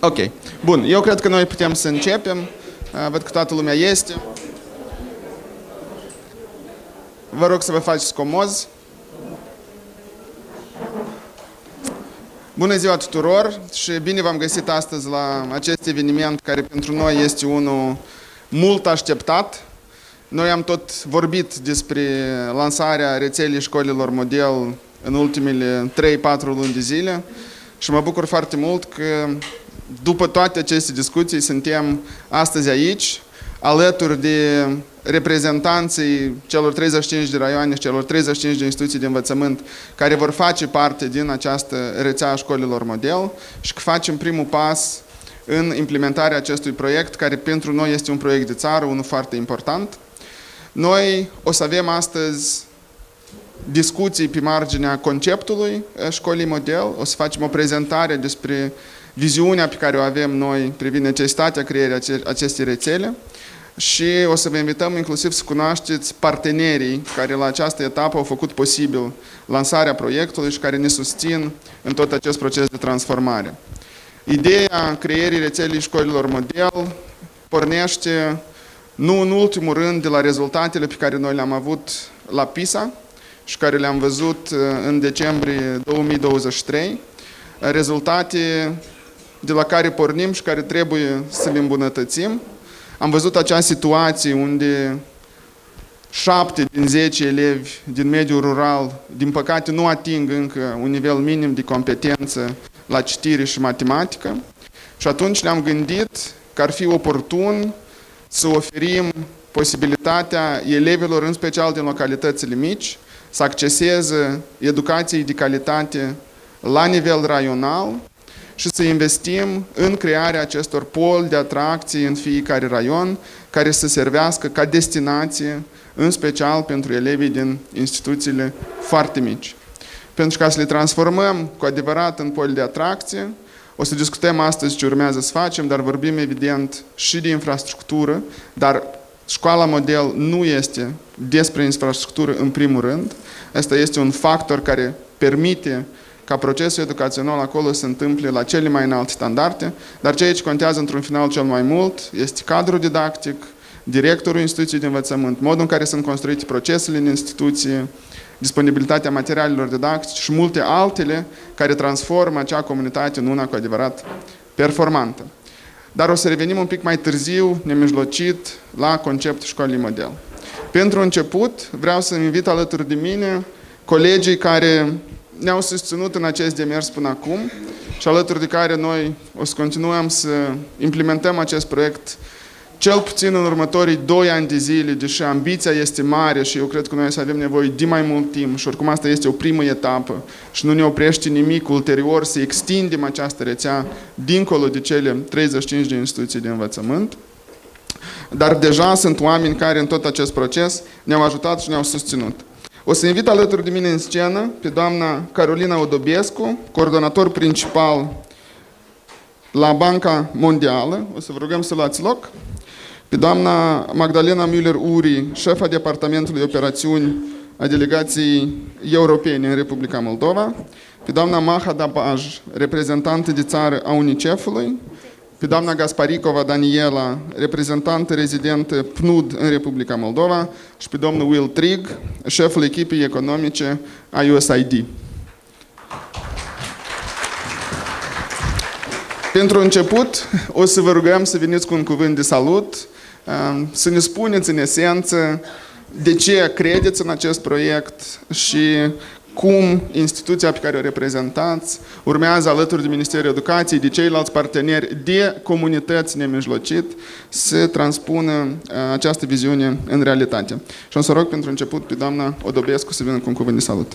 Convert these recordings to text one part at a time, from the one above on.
Ok. Bun. Eu cred că noi putem să începem. Văd că toată lumea este. Vă rog să vă faceți comozi. Bună ziua tuturor și bine v-am găsit astăzi la acest eveniment care pentru noi este unul mult așteptat. Noi am tot vorbit despre lansarea rețelei școlilor model în ultimele 3-4 luni de zile și mă bucur foarte mult că după toate aceste discuții suntem astăzi aici, alături de reprezentanții celor 35 de raioane și celor 35 de instituții de învățământ care vor face parte din această rețea a școlilor model și că facem primul pas în implementarea acestui proiect, care pentru noi este un proiect de țară, unul foarte important. Noi o să avem astăzi discuții pe marginea conceptului școlii model, o să facem o prezentare despre viziunea pe care o avem noi privind necesitatea creării acestei rețele și o să vă invităm inclusiv să cunoașteți partenerii care la această etapă au făcut posibil lansarea proiectului și care ne susțin în tot acest proces de transformare. Ideea creării rețelei școlilor model pornește nu în ultimul rând de la rezultatele pe care noi le-am avut la PISA și care le-am văzut în decembrie 2023, rezultate de la care pornim și care trebuie să le îmbunătățim. Am văzut acea situație unde 7 din 10 elevi din mediul rural, din păcate, nu ating încă un nivel minim de competență la citire și matematică și atunci ne-am gândit că ar fi oportun să oferim posibilitatea elevilor, în special din localitățile mici, să acceseze educației de calitate la nivel raional și să investim în crearea acestor poli de atracție în fiecare raion, care să servească ca destinație, în special pentru elevii din instituțiile foarte mici. Pentru ca să le transformăm cu adevărat în poli de atracție, o să discutăm astăzi ce urmează să facem, dar vorbim evident și de infrastructură, dar școala model nu este despre infrastructură în primul rând. Asta este un factor care permite ca procesul educațional acolo să se întâmple la cele mai înalte standarde, dar ceea ce contează într-un final cel mai mult este cadrul didactic, directorul instituției de învățământ, modul în care sunt construite procesele în instituție, disponibilitatea materialelor didactice și multe altele care transformă acea comunitate în una cu adevărat performantă. Dar o să revenim un pic mai târziu, nemijlocit, la conceptul școlii model. Pentru început, vreau să invit alături de mine colegii care ne-au susținut în acest demers până acum și alături de care noi o să continuăm să implementăm acest proiect cel puțin în următorii 2 ani de zile, deși ambiția este mare și eu cred că noi să avem nevoie de mai mult timp și oricum asta este o primă etapă și nu ne oprește nimic ulterior să extindem această rețea dincolo de cele 35 de instituții de învățământ. Dar deja sunt oameni care în tot acest proces ne-au ajutat și ne-au susținut. O să invit alături de mine în scenă pe doamna Carolina Odobescu, coordonator principal la Banca Mondială. O să vă rugăm să luați loc. Pe doamna Magdalena Müller-Uri, șefa Departamentului Operațiuni a Delegației Europene în Republica Moldova. Pe doamna Maha Dabaj, reprezentantă de țară a UNICEF-ului. Pe doamna Gasparicova Daniela, reprezentantă rezidentă PNUD în Republica Moldova și pe domnul Will Trigg, șeful echipei economice a USAID. Pentru început, o să vă rugăm să veniți cu un cuvânt de salut, să ne spuneți în esență de ce credeți în acest proiect și cum instituția pe care o reprezentați urmează alături de Ministerul Educației, de ceilalți parteneri, de comunități nemijlocit, să transpună această viziune în realitate. Și o să rog pentru început pe doamna Odobescu să vină cu un cuvânt de salut.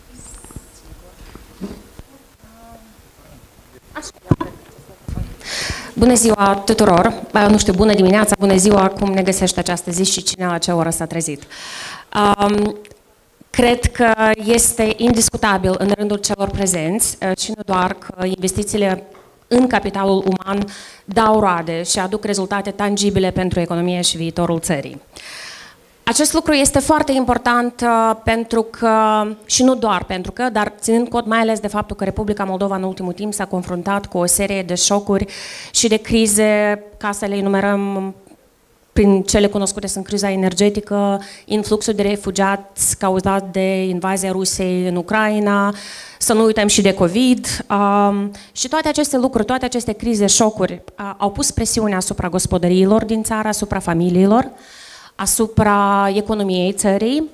Bună ziua tuturor! Nu știu, bună dimineața, bună ziua, cum ne găsește această zi și cine la ce oră s-a trezit. Cred că este indiscutabil în rândul celor prezenți și nu doar că investițiile în capitalul uman dau roade și aduc rezultate tangibile pentru economie și viitorul țării. Acest lucru este foarte important pentru că, și nu doar pentru că, dar ținând cont mai ales de faptul că Republica Moldova în ultimul timp s-a confruntat cu o serie de șocuri și de crize, ca să le enumerăm prin cele cunoscute sunt criza energetică, influxul de refugiați cauzat de invazia Rusiei în Ucraina, să nu uităm și de COVID. Și toate aceste lucruri, toate aceste crize, șocuri, au pus presiune asupra gospodăriilor din țară, asupra familiilor, asupra economiei țării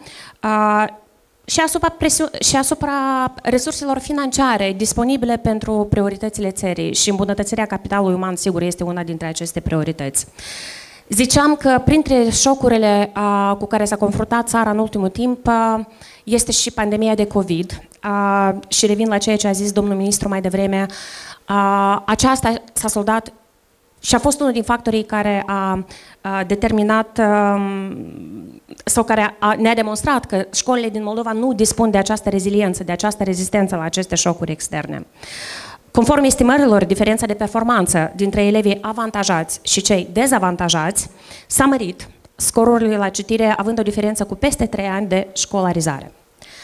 și asupra resurselor financiare disponibile pentru prioritățile țării și îmbunătățirea capitalului uman, sigur, este una dintre aceste priorități. Ziceam că printre șocurile cu care s-a confruntat țara în ultimul timp este și pandemia de COVID și revin la ceea ce a zis domnul ministru mai devreme, aceasta s-a soldat și a fost unul din factorii care a determinat sau care ne-a demonstrat că școlile din Moldova nu dispun de această reziliență, de această rezistență la aceste șocuri externe. Conform estimărilor, diferența de performanță dintre elevii avantajați și cei dezavantajați s-a mărit, scorurile la citire având o diferență cu peste 3 ani de școlarizare.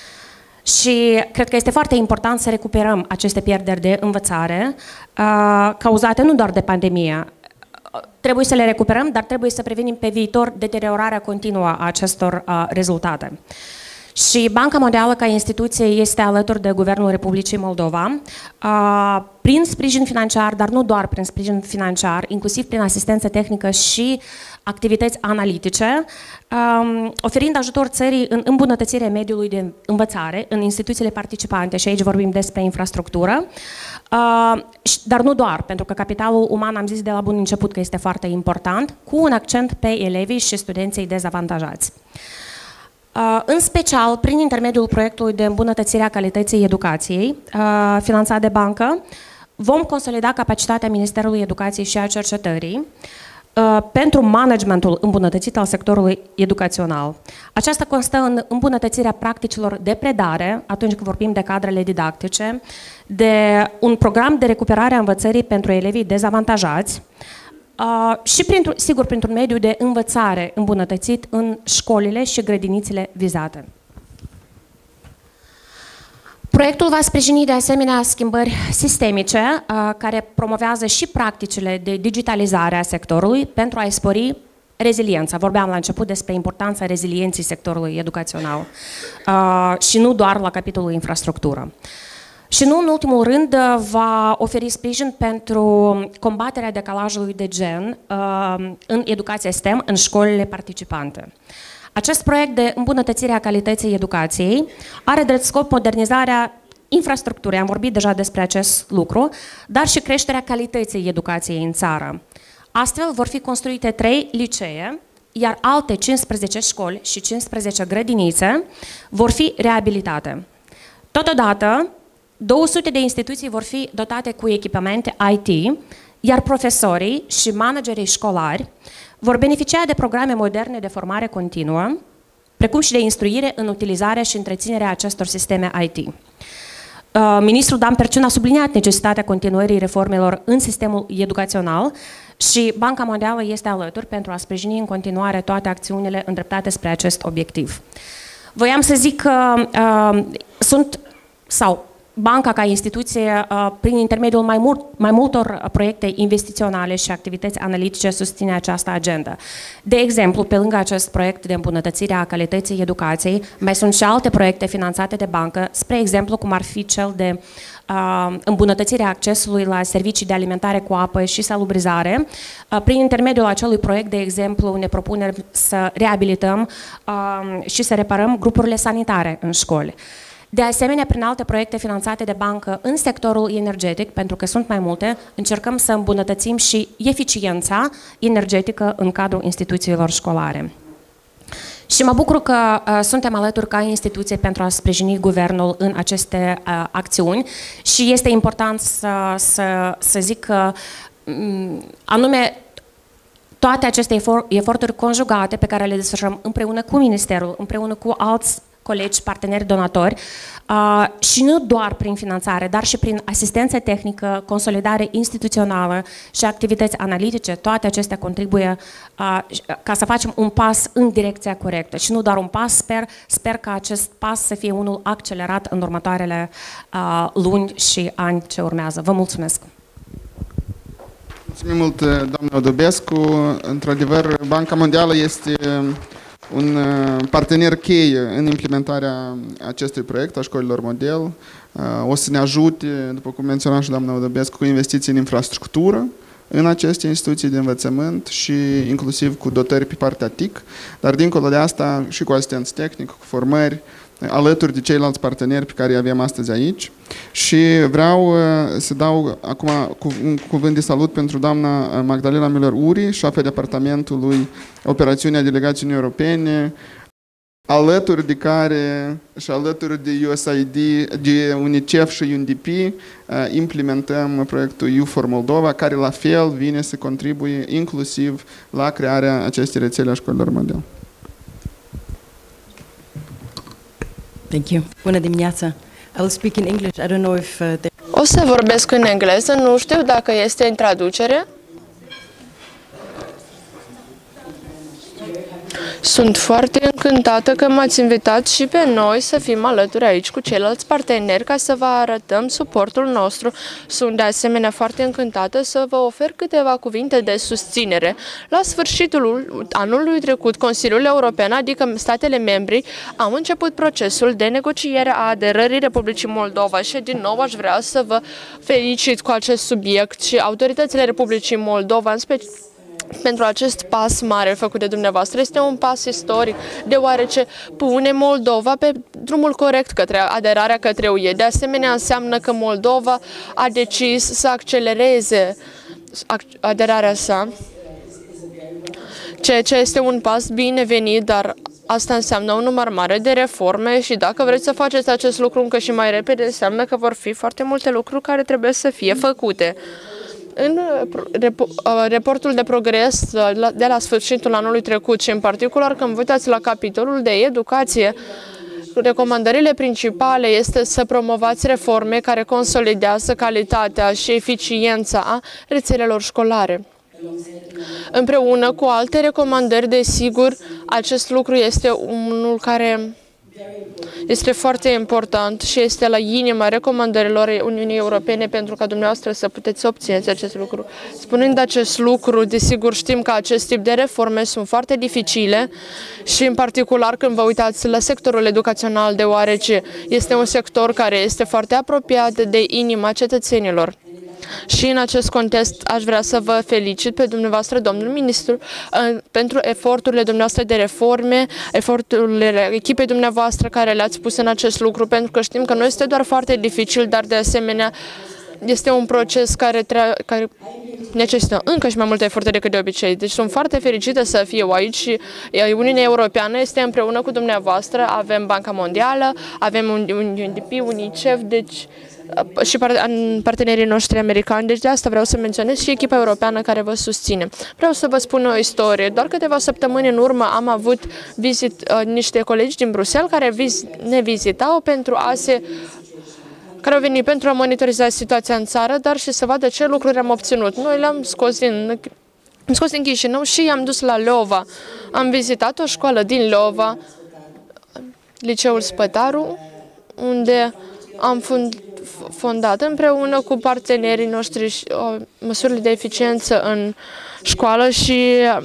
Și cred că este foarte important să recuperăm aceste pierderi de învățare cauzate nu doar de pandemie. Trebuie să le recuperăm, dar trebuie să prevenim pe viitor deteriorarea continuă a acestor rezultate. Și Banca Mondială ca instituție este alături de Guvernul Republicii Moldova prin sprijin financiar, dar nu doar prin sprijin financiar, inclusiv prin asistență tehnică și activități analitice, oferind ajutor țării în îmbunătățirea mediului de învățare în instituțiile participante, și aici vorbim despre infrastructură, dar nu doar, pentru că capitalul uman, am zis de la bun început că este foarte important, cu un accent pe elevii și studenții dezavantajați. În special, prin intermediul proiectului de îmbunătățire a calității educației, finanțat de bancă, vom consolida capacitatea Ministerului Educației și a Cercetării pentru managementul îmbunătățit al sectorului educațional. Aceasta constă în îmbunătățirea practicilor de predare, atunci când vorbim de cadrele didactice, de un program de recuperare a învățării pentru elevii dezavantajați, și, sigur, printr-un mediu de învățare îmbunătățit în școlile și grădinițele vizate. Proiectul va sprijini de asemenea schimbări sistemice care promovează și practicile de digitalizare a sectorului pentru a-i spori reziliența. Vorbeam la început despre importanța rezilienței sectorului educațional și nu doar la capitolul infrastructură. Și nu în ultimul rând va oferi sprijin pentru combaterea decalajului de gen în educația STEM în școlile participante. Acest proiect de îmbunătățire a calității educației are drept scop modernizarea infrastructurii, am vorbit deja despre acest lucru, dar și creșterea calității educației în țară. Astfel vor fi construite 3 licee, iar alte 15 școli și 15 grădinițe vor fi reabilitate. Totodată, 200 de instituții vor fi dotate cu echipamente IT, iar profesorii și managerii școlari vor beneficia de programe moderne de formare continuă, precum și de instruire în utilizarea și întreținerea acestor sisteme IT. Ministrul Dan Perciun a subliniat necesitatea continuării reformelor în sistemul educațional și Banca Mondială este alături pentru a sprijini în continuare toate acțiunile îndreptate spre acest obiectiv. Voiam să zic că Banca ca instituție, prin intermediul mai multor proiecte investiționale și activități analitice, susține această agendă. De exemplu, pe lângă acest proiect de îmbunătățire a calității educației, mai sunt și alte proiecte finanțate de bancă, spre exemplu, cum ar fi cel de îmbunătățirea accesului la servicii de alimentare cu apă și salubrizare. Prin intermediul acelui proiect, de exemplu, ne propunem să reabilităm și să reparăm grupurile sanitare în școli. De asemenea, prin alte proiecte finanțate de bancă în sectorul energetic, pentru că sunt mai multe, încercăm să îmbunătățim și eficiența energetică în cadrul instituțiilor școlare. Și mă bucur că suntem alături ca instituție pentru a sprijini guvernul în aceste acțiuni și este important să zic că anume toate aceste eforturi conjugate pe care le desfășurăm împreună cu Ministerul, împreună cu alți colegi, parteneri donatori, și nu doar prin finanțare, dar și prin asistență tehnică, consolidare instituțională și activități analitice. Toate acestea contribuie ca să facem un pas în direcția corectă și nu doar un pas, sper ca acest pas să fie unul accelerat în următoarele luni și ani ce urmează. Vă mulțumesc! Mulțumim mult, doamna Odobescu. Într-adevăr, Banca Mondială este un partener cheie în implementarea acestui proiect a școlilor model. O să ne ajute, după cum menționa și doamna Odobescu, cu investiții în infrastructură în aceste instituții de învățământ și inclusiv cu dotări pe partea TIC, dar dincolo de asta și cu asistență tehnică, cu formări, alături de ceilalți parteneri pe care îi avem astăzi aici. Și vreau să dau acum un cuvânt de salut pentru doamna Magdalena Müller-Uri, șefă departamentului Operațiunea Delegației Uniunii Europene, alături de care și alături de USAID, de UNICEF și UNDP implementăm proiectul You for Moldova, care la fel vine să contribuie inclusiv la crearea acestei rețele a școlilor model. Thank you. Bună dimineața. I will speak in English. I don't know if O să vorbesc în engleză, nu știu dacă este în traducere. Sunt foarte încântată că m-ați invitat și pe noi să fim alături aici cu ceilalți parteneri ca să vă arătăm suportul nostru. Sunt de asemenea foarte încântată să vă ofer câteva cuvinte de susținere. La sfârșitul anului trecut, Consiliul European, adică statele membri, au început procesul de negociere a aderării Republicii Moldova și din nou aș vrea să vă felicit cu acest subiect și autoritățile Republicii Moldova, în special pentru acest pas mare făcut de dumneavoastră. Este un pas istoric, deoarece pune Moldova pe drumul corect către aderarea către UE. De asemenea, înseamnă că Moldova a decis să accelereze aderarea sa, ceea ce este un pas binevenit, dar asta înseamnă un număr mare de reforme și dacă vreți să faceți acest lucru încă și mai repede, înseamnă că vor fi foarte multe lucruri care trebuie să fie făcute. În raportul de progres de la sfârșitul anului trecut și în particular când vă uitați la capitolul de educație, recomandările principale este să promovați reforme care consolidează calitatea și eficiența a rețelelor școlare. Împreună cu alte recomandări, desigur, acest lucru este unul care este foarte important și este la inima recomandărilor Uniunii Europene pentru ca dumneavoastră să puteți obțineți acest lucru. Spunând acest lucru, desigur știm că acest tip de reforme sunt foarte dificile și în particular când vă uitați la sectorul educațional, deoarece este un sector care este foarte apropiat de inima cetățenilor. Și în acest context aș vrea să vă felicit pe dumneavoastră, domnul ministru, pentru eforturile dumneavoastră de reforme, eforturile echipei dumneavoastră care le-ați pus în acest lucru, pentru că știm că nu este doar foarte dificil, dar de asemenea este un proces care necesită încă și mai multe eforturi decât de obicei. Deci sunt foarte fericită să fiu aici și Uniunea Europeană este împreună cu dumneavoastră, avem Banca Mondială, avem UNDP, UNICEF, deci și partenerii noștri americani, deci de asta vreau să menționez și echipa europeană care vă susține. Vreau să vă spun o istorie. Doar câteva săptămâni în urmă am avut niște colegi din Bruxelles care ne vizitau care au venit pentru a monitoriza situația în țară, dar și să vadă ce lucruri am obținut. Noi le-am scos din Chișinău și i-am dus la Leova. Am vizitat o școală din Leova, Liceul Spătaru, unde am fondat împreună cu partenerii noștri măsurile de eficiență în școală și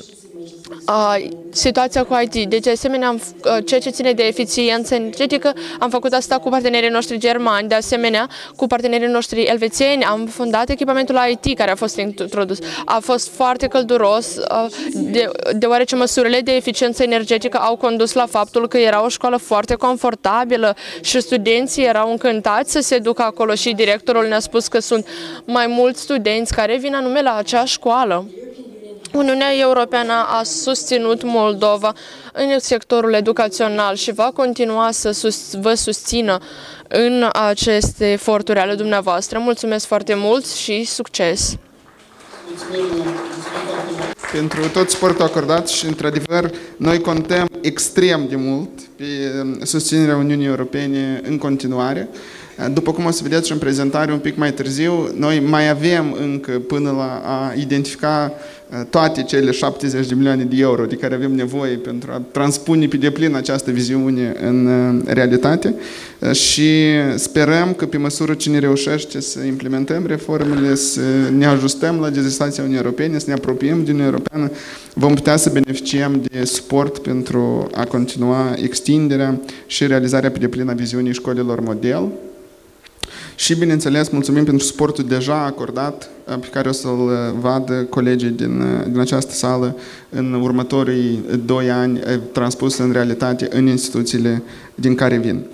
situația cu IT. Deci, de asemenea, ceea ce ține de eficiență energetică, am făcut asta cu partenerii noștri germani, de asemenea, cu partenerii noștri elvețieni, am fondat echipamentul IT care a fost introdus. A fost foarte călduros, deoarece măsurile de eficiență energetică au condus la faptul că era o școală foarte confortabilă și studenții erau încântați să se ducă acolo și directorul ne-a spus că sunt mai mulți studenți care vin anume la acea școală. Uniunea Europeană a susținut Moldova în sectorul educațional și va continua să vă susțină în aceste eforturi ale dumneavoastră. Mulțumesc foarte mult și succes! Mulțumim foarte mult! pentru tot suportul acordat și, într-adevăr, noi contăm extrem de mult pe susținerea Uniunii Europene în continuare. După cum o să vedeți și în prezentare un pic mai târziu, noi mai avem încă până la a identifica toate cele 70 de milioane de euro de care avem nevoie pentru a transpune pe deplin această viziune în realitate și sperăm că pe măsură ce ne reușește să implementăm reformele, să ne ajustăm la legislația Uniunii Europene, să ne apropiem de Uniunea Europeană, vom putea să beneficiem de suport pentru a continua extinderea și realizarea pe deplin a viziunii școlilor model. Și, bineînțeles, mulțumim pentru suportul deja acordat, pe care o să-l vadă colegii din această sală în următorii 2 ani, transpus în realitate în instituțiile din care vin.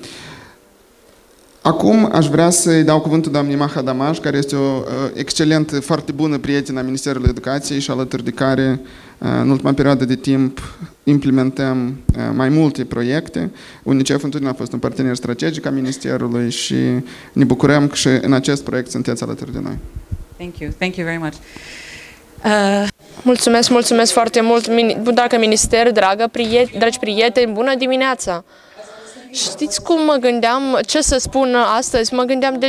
Acum aș vrea să-i dau cuvântul doamnei Maha Damaj, care este o excelentă, foarte bună prietenă a Ministerului Educației și alături de care în ultima perioadă de timp implementăm mai multe proiecte. UNICEF întotdeauna a fost un partener strategic a Ministerului și ne bucurăm că și în acest proiect sunteți alături de noi. Thank you very much. Mulțumesc foarte mult, dragă minister, dragi prieteni, bună dimineața! Știți cum mă gândeam, ce să spun astăzi? Mă gândeam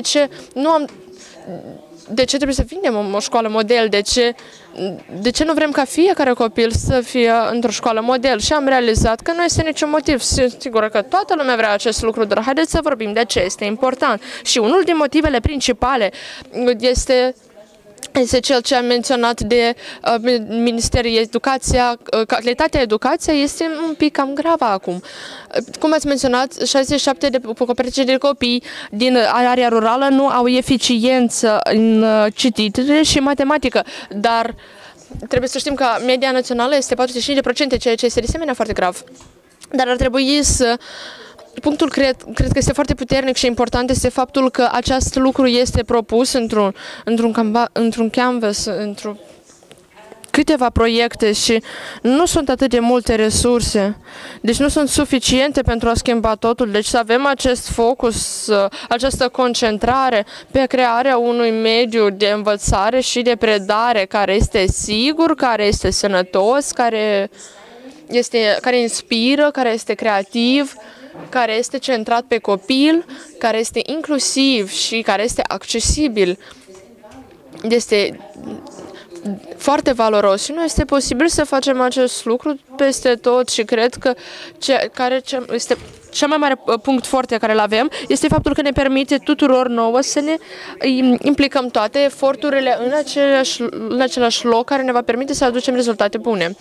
de ce trebuie să vindem o școală model, de ce nu vrem ca fiecare copil să fie într-o școală model și am realizat că nu este niciun motiv. Sigur că toată lumea vrea acest lucru, dar haideți să vorbim de ce este important. Și unul din motivele principale este cel ce am menționat de Ministerul Educației. Calitatea educației este un pic cam gravă acum. Cum ați menționat, 67% de copii din area rurală nu au eficiență în citire și matematică, dar trebuie să știm că media națională este 45%, ceea ce este de asemenea foarte grav. Dar ar trebui să... Punctul cred că este foarte puternic și important este faptul că acest lucru este propus într-un canvas, într-un câteva proiecte și nu sunt atât de multe resurse, deci nu sunt suficiente pentru a schimba totul. Deci să avem acest focus, această concentrare pe crearea unui mediu de învățare și de predare care este sigur, care este sănătos, care inspiră, care este creativ, care este centrat pe copil, care este inclusiv și care este accesibil. Este foarte valoros și nu este posibil să facem acest lucru peste tot și cred că este cel mai mare punct foarte care îl avem este faptul că ne permite tuturor nouă să ne implicăm toate eforturile în același loc care ne va permite să aducem rezultate bune.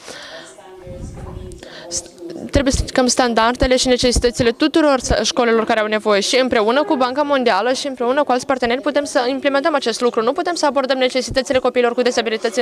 Trebuie să ridicăm standardele și necesitățile tuturor școlilor care au nevoie și împreună cu Banca Mondială și împreună cu alți parteneri putem să implementăm acest lucru. Nu putem să abordăm necesitățile copiilor cu dizabilități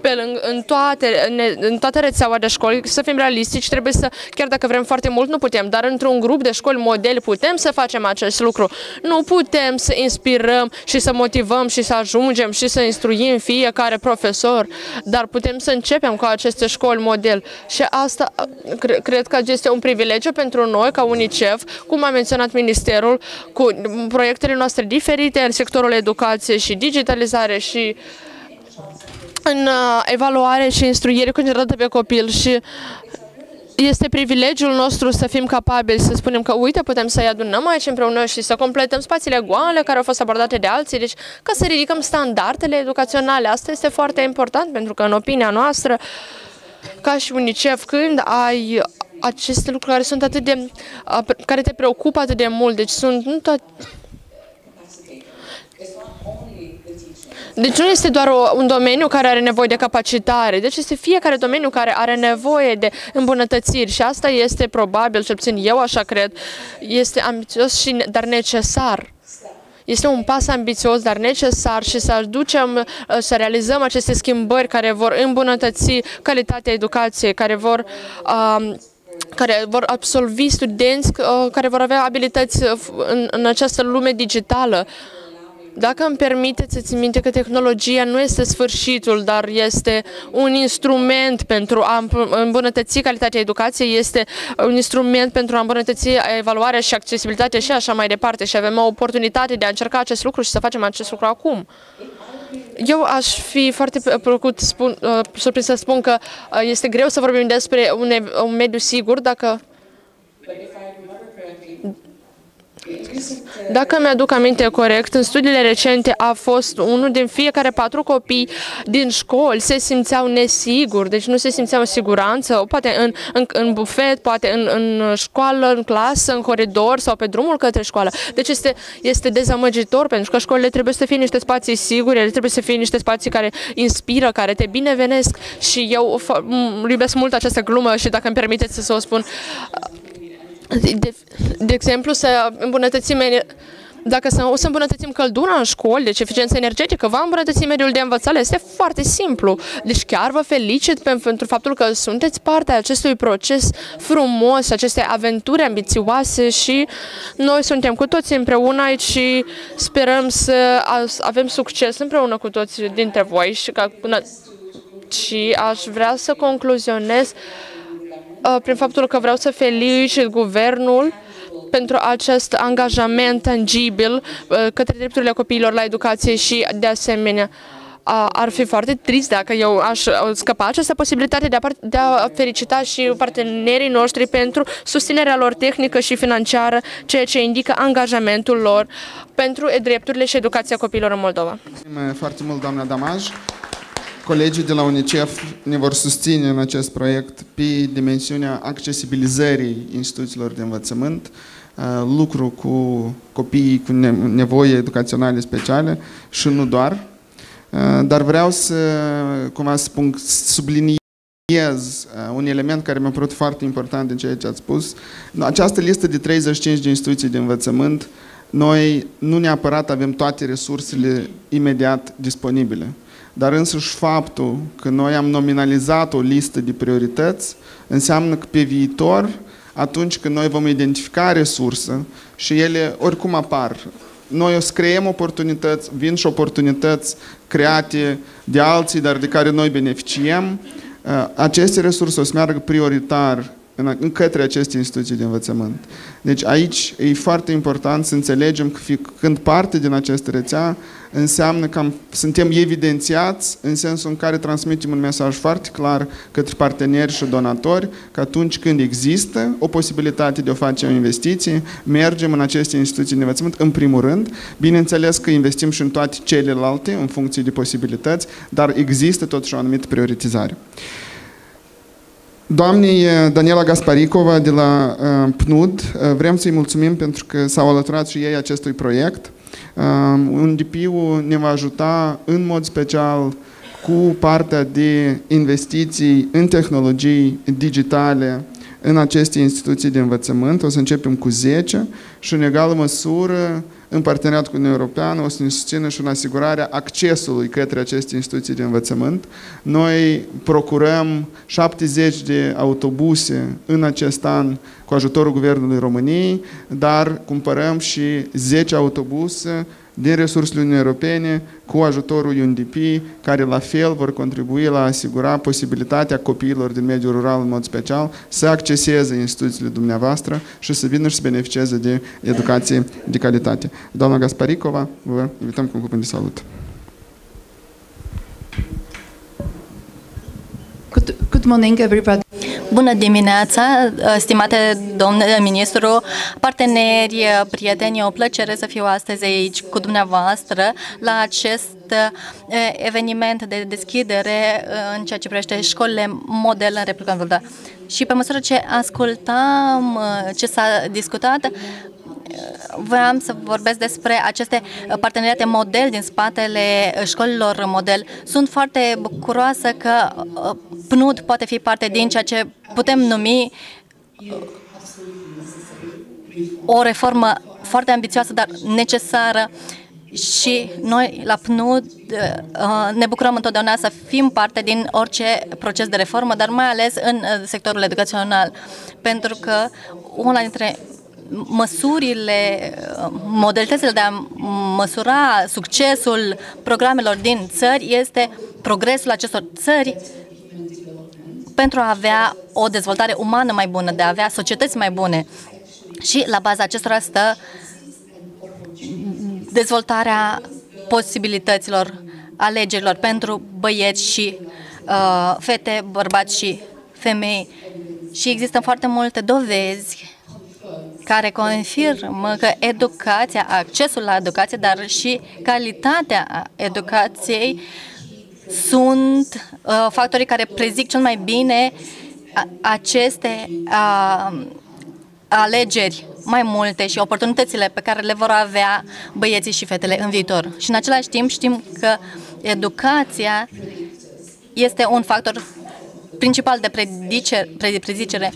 în toată rețeaua de școli. Să fim realistici, trebuie să, chiar dacă vrem foarte mult, nu putem, dar într-un grup de școli model putem să facem acest lucru. Nu putem să inspirăm și să motivăm și să ajungem și să instruim fiecare profesor, dar putem să începem cu aceste școli model și asta cred că este un privilegiu pentru noi, ca UNICEF, cum a menționat Ministerul, cu proiectele noastre diferite în sectorul educației și digitalizare și în evaluare și instruire concentrată pe copil și este privilegiul nostru să fim capabili să spunem că, uite, putem să-i adunăm aici împreună și să completăm spațiile goale care au fost abordate de alții, deci ca să ridicăm standardele educaționale. Asta este foarte important pentru că, în opinia noastră, ca și UNICEF, când ai aceste lucruri care te preocupă atât de mult, deci deci nu este doar un domeniu care are nevoie de capacitare, deci este fiecare domeniu care are nevoie de îmbunătățiri și asta este probabil, cel puțin eu așa cred, este ambițios dar necesar. Este un pas ambițios, dar necesar și să realizăm aceste schimbări care vor îmbunătăți calitatea educației, care vor absolvi studenți care vor avea abilități în această lume digitală. Dacă îmi permiteți să țin minte că tehnologia nu este sfârșitul, dar este un instrument pentru a îmbunătăți calitatea educației, este un instrument pentru a îmbunătăți evaluarea și accesibilitatea și așa mai departe. Și avem o oportunitate de a încerca acest lucru și să facem acest lucru acum. Eu aș fi foarte surprins să spun că este greu să vorbim despre un mediu sigur Dacă mi-aduc aminte corect, în studiile recente a fost unul din fiecare 4 copii din școli se simțeau nesiguri, deci nu se simțeau în siguranță, poate în bufet, poate în școală, în clasă, în coridor sau pe drumul către școală. Deci este dezamăgitor, pentru că școlile trebuie să fie niște spații sigure, ele trebuie să fie niște spații care inspiră, care te binevenesc și eu iubesc mult această glumă și dacă îmi permiteți să o spun, de exemplu, dacă o să îmbunătățim căldura în școli, deci eficiența energetică, va îmbunătăți mediul de învățare. Este foarte simplu. Deci chiar vă felicit pentru faptul că sunteți parte a acestui proces frumos, aceste aventuri ambițioase și noi suntem cu toții împreună aici și sperăm să avem succes împreună cu toți dintre voi și aș vrea să concluzionez prin faptul că vreau să felicit guvernul pentru acest angajament tangibil către drepturile copiilor la educație și de asemenea ar fi foarte trist dacă eu aș scăpa această posibilitate de a felicita și partenerii noștri pentru susținerea lor tehnică și financiară, ceea ce indică angajamentul lor pentru drepturile și educația copiilor în Moldova. Mulțumim foarte mult, doamna Damaj. Colegii de la UNICEF ne vor susține în acest proiect pe dimensiunea accesibilizării instituțiilor de învățământ, lucru cu copiii cu nevoi educaționale speciale și nu doar. Dar vreau să, subliniez un element care mi-a părut foarte important din ceea ce ați spus. Această listă de 35 de instituții de învățământ, noi nu neapărat avem toate resursele imediat disponibile. Dar însuși faptul că noi am nominalizat o listă de priorități înseamnă că pe viitor, atunci când noi vom identifica resurse și ele oricum apar, noi o să creăm oportunități, vin și oportunități create de alții, dar de care noi beneficiem, aceste resurse o să meargă prioritar în către aceste instituții de învățământ. Deci aici e foarte important să înțelegem că când parte din această rețea, înseamnă că suntem evidențiați în sensul în care transmitem un mesaj foarte clar către parteneri și donatori că atunci când există o posibilitate de a face o investiție, mergem în aceste instituții de învățământ în primul rând. Bineînțeles că investim și în toate celelalte în funcție de posibilități, dar există totuși o anumită prioritizare. Doamnei Daniela Gasparicova de la PNUD, vrem să-i mulțumim pentru că s-au alăturat și ei acestui proiect. UNDP-ul ne va ajuta în mod special cu partea de investiții în tehnologii digitale în aceste instituții de învățământ. O să începem cu 10 și în egală măsură, în parteneriat cu Uniunea Europeană, o să ne susțină și în asigurarea accesului către aceste instituții de învățământ. Noi procurăm 70 de autobuse în acest an cu ajutorul Guvernului României, dar cumpărăm și 10 autobuse din resursele Uniunii Europene cu ajutorul UNDP, care la fel vor contribui la a asigura posibilitatea copiilor din mediul rural în mod special să acceseze instituțiile dumneavoastră și să vină și să beneficieze de educație de calitate. Doamna Gasparicova, vă invităm cu un cuvânt de salut. Good morning, everybody. Bună dimineața, stimate domnule ministru, parteneri, prieteni, o plăcere să fiu astăzi aici cu dumneavoastră la acest eveniment de deschidere în ceea ce privește școlile model în Republica Moldova. Și pe măsură ce ascultam ce s-a discutat, vreau să vorbesc despre aceste parteneriate model din spatele școlilor model. Sunt foarte bucuroasă că PNUD poate fi parte din ceea ce putem numi o reformă foarte ambițioasă, dar necesară. Și noi, la PNUD, ne bucurăm întotdeauna să fim parte din orice proces de reformă, dar mai ales în sectorul educațional, pentru că una dintre măsurile, modalitățile de a măsura succesul programelor din țări este progresul acestor țări pentru a avea o dezvoltare umană mai bună, de a avea societăți mai bune. Și la baza acestora stă dezvoltarea posibilităților alegerilor pentru băieți și fete, bărbați și femei. Și există foarte multe dovezi care confirmă că educația, accesul la educație, dar și calitatea educației sunt factorii care prezic cel mai bine aceste alegeri mai multe și oportunitățile pe care le vor avea băieții și fetele în viitor. Și în același timp știm că educația este un factor principal de prezicere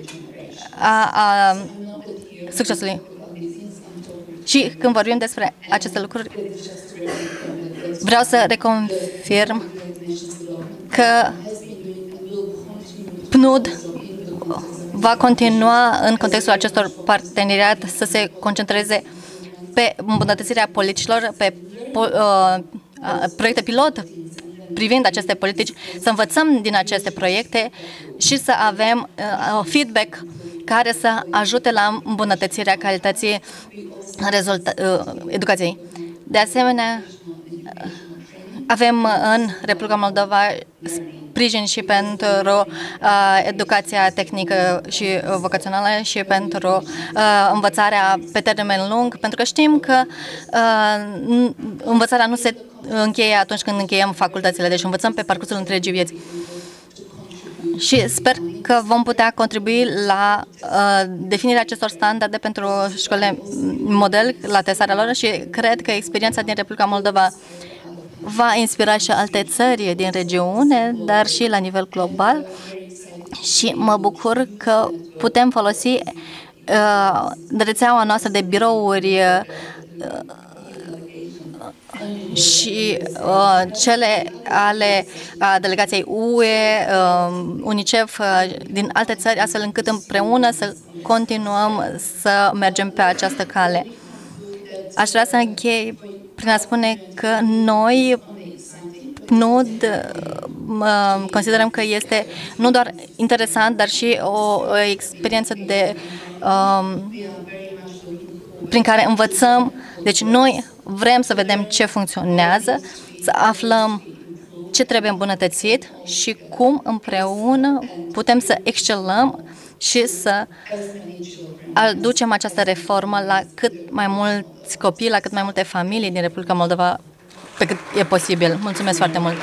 a succesului. Și când vorbim despre aceste lucruri, vreau să reconfirm că PNUD va continua în contextul acestor parteneriat să se concentreze pe îmbunătățirea politicilor, pe proiecte pilot privind aceste politici, să învățăm din aceste proiecte și să avem feedback care să ajute la îmbunătățirea calității educației. De asemenea, avem în Republica Moldova sprijin și pentru educația tehnică și vocațională și pentru învățarea pe termen lung, pentru că știm că învățarea nu se încheie atunci când încheiem facultățile, deci învățăm pe parcursul întregii vieți. Și sper că vom putea contribui la definirea acestor standarde pentru școlile model, la testarea lor și cred că experiența din Republica Moldova va inspira și alte țări din regiune, dar și la nivel global. Și mă bucur că putem folosi rețeaua noastră de birouri și cele ale delegației UE, UNICEF din alte țări, astfel încât împreună să continuăm să mergem pe această cale. Aș vrea să închei prin a spune că noi, PNUD, considerăm că este nu doar interesant, dar și o experiență prin care învățăm. Deci noi vrem să vedem ce funcționează, să aflăm ce trebuie îmbunătățit și cum împreună putem să excelăm și să aducem această reformă la cât mai mulți copii, la cât mai multe familii din Republica Moldova, pe cât e posibil. Mulțumesc foarte mult!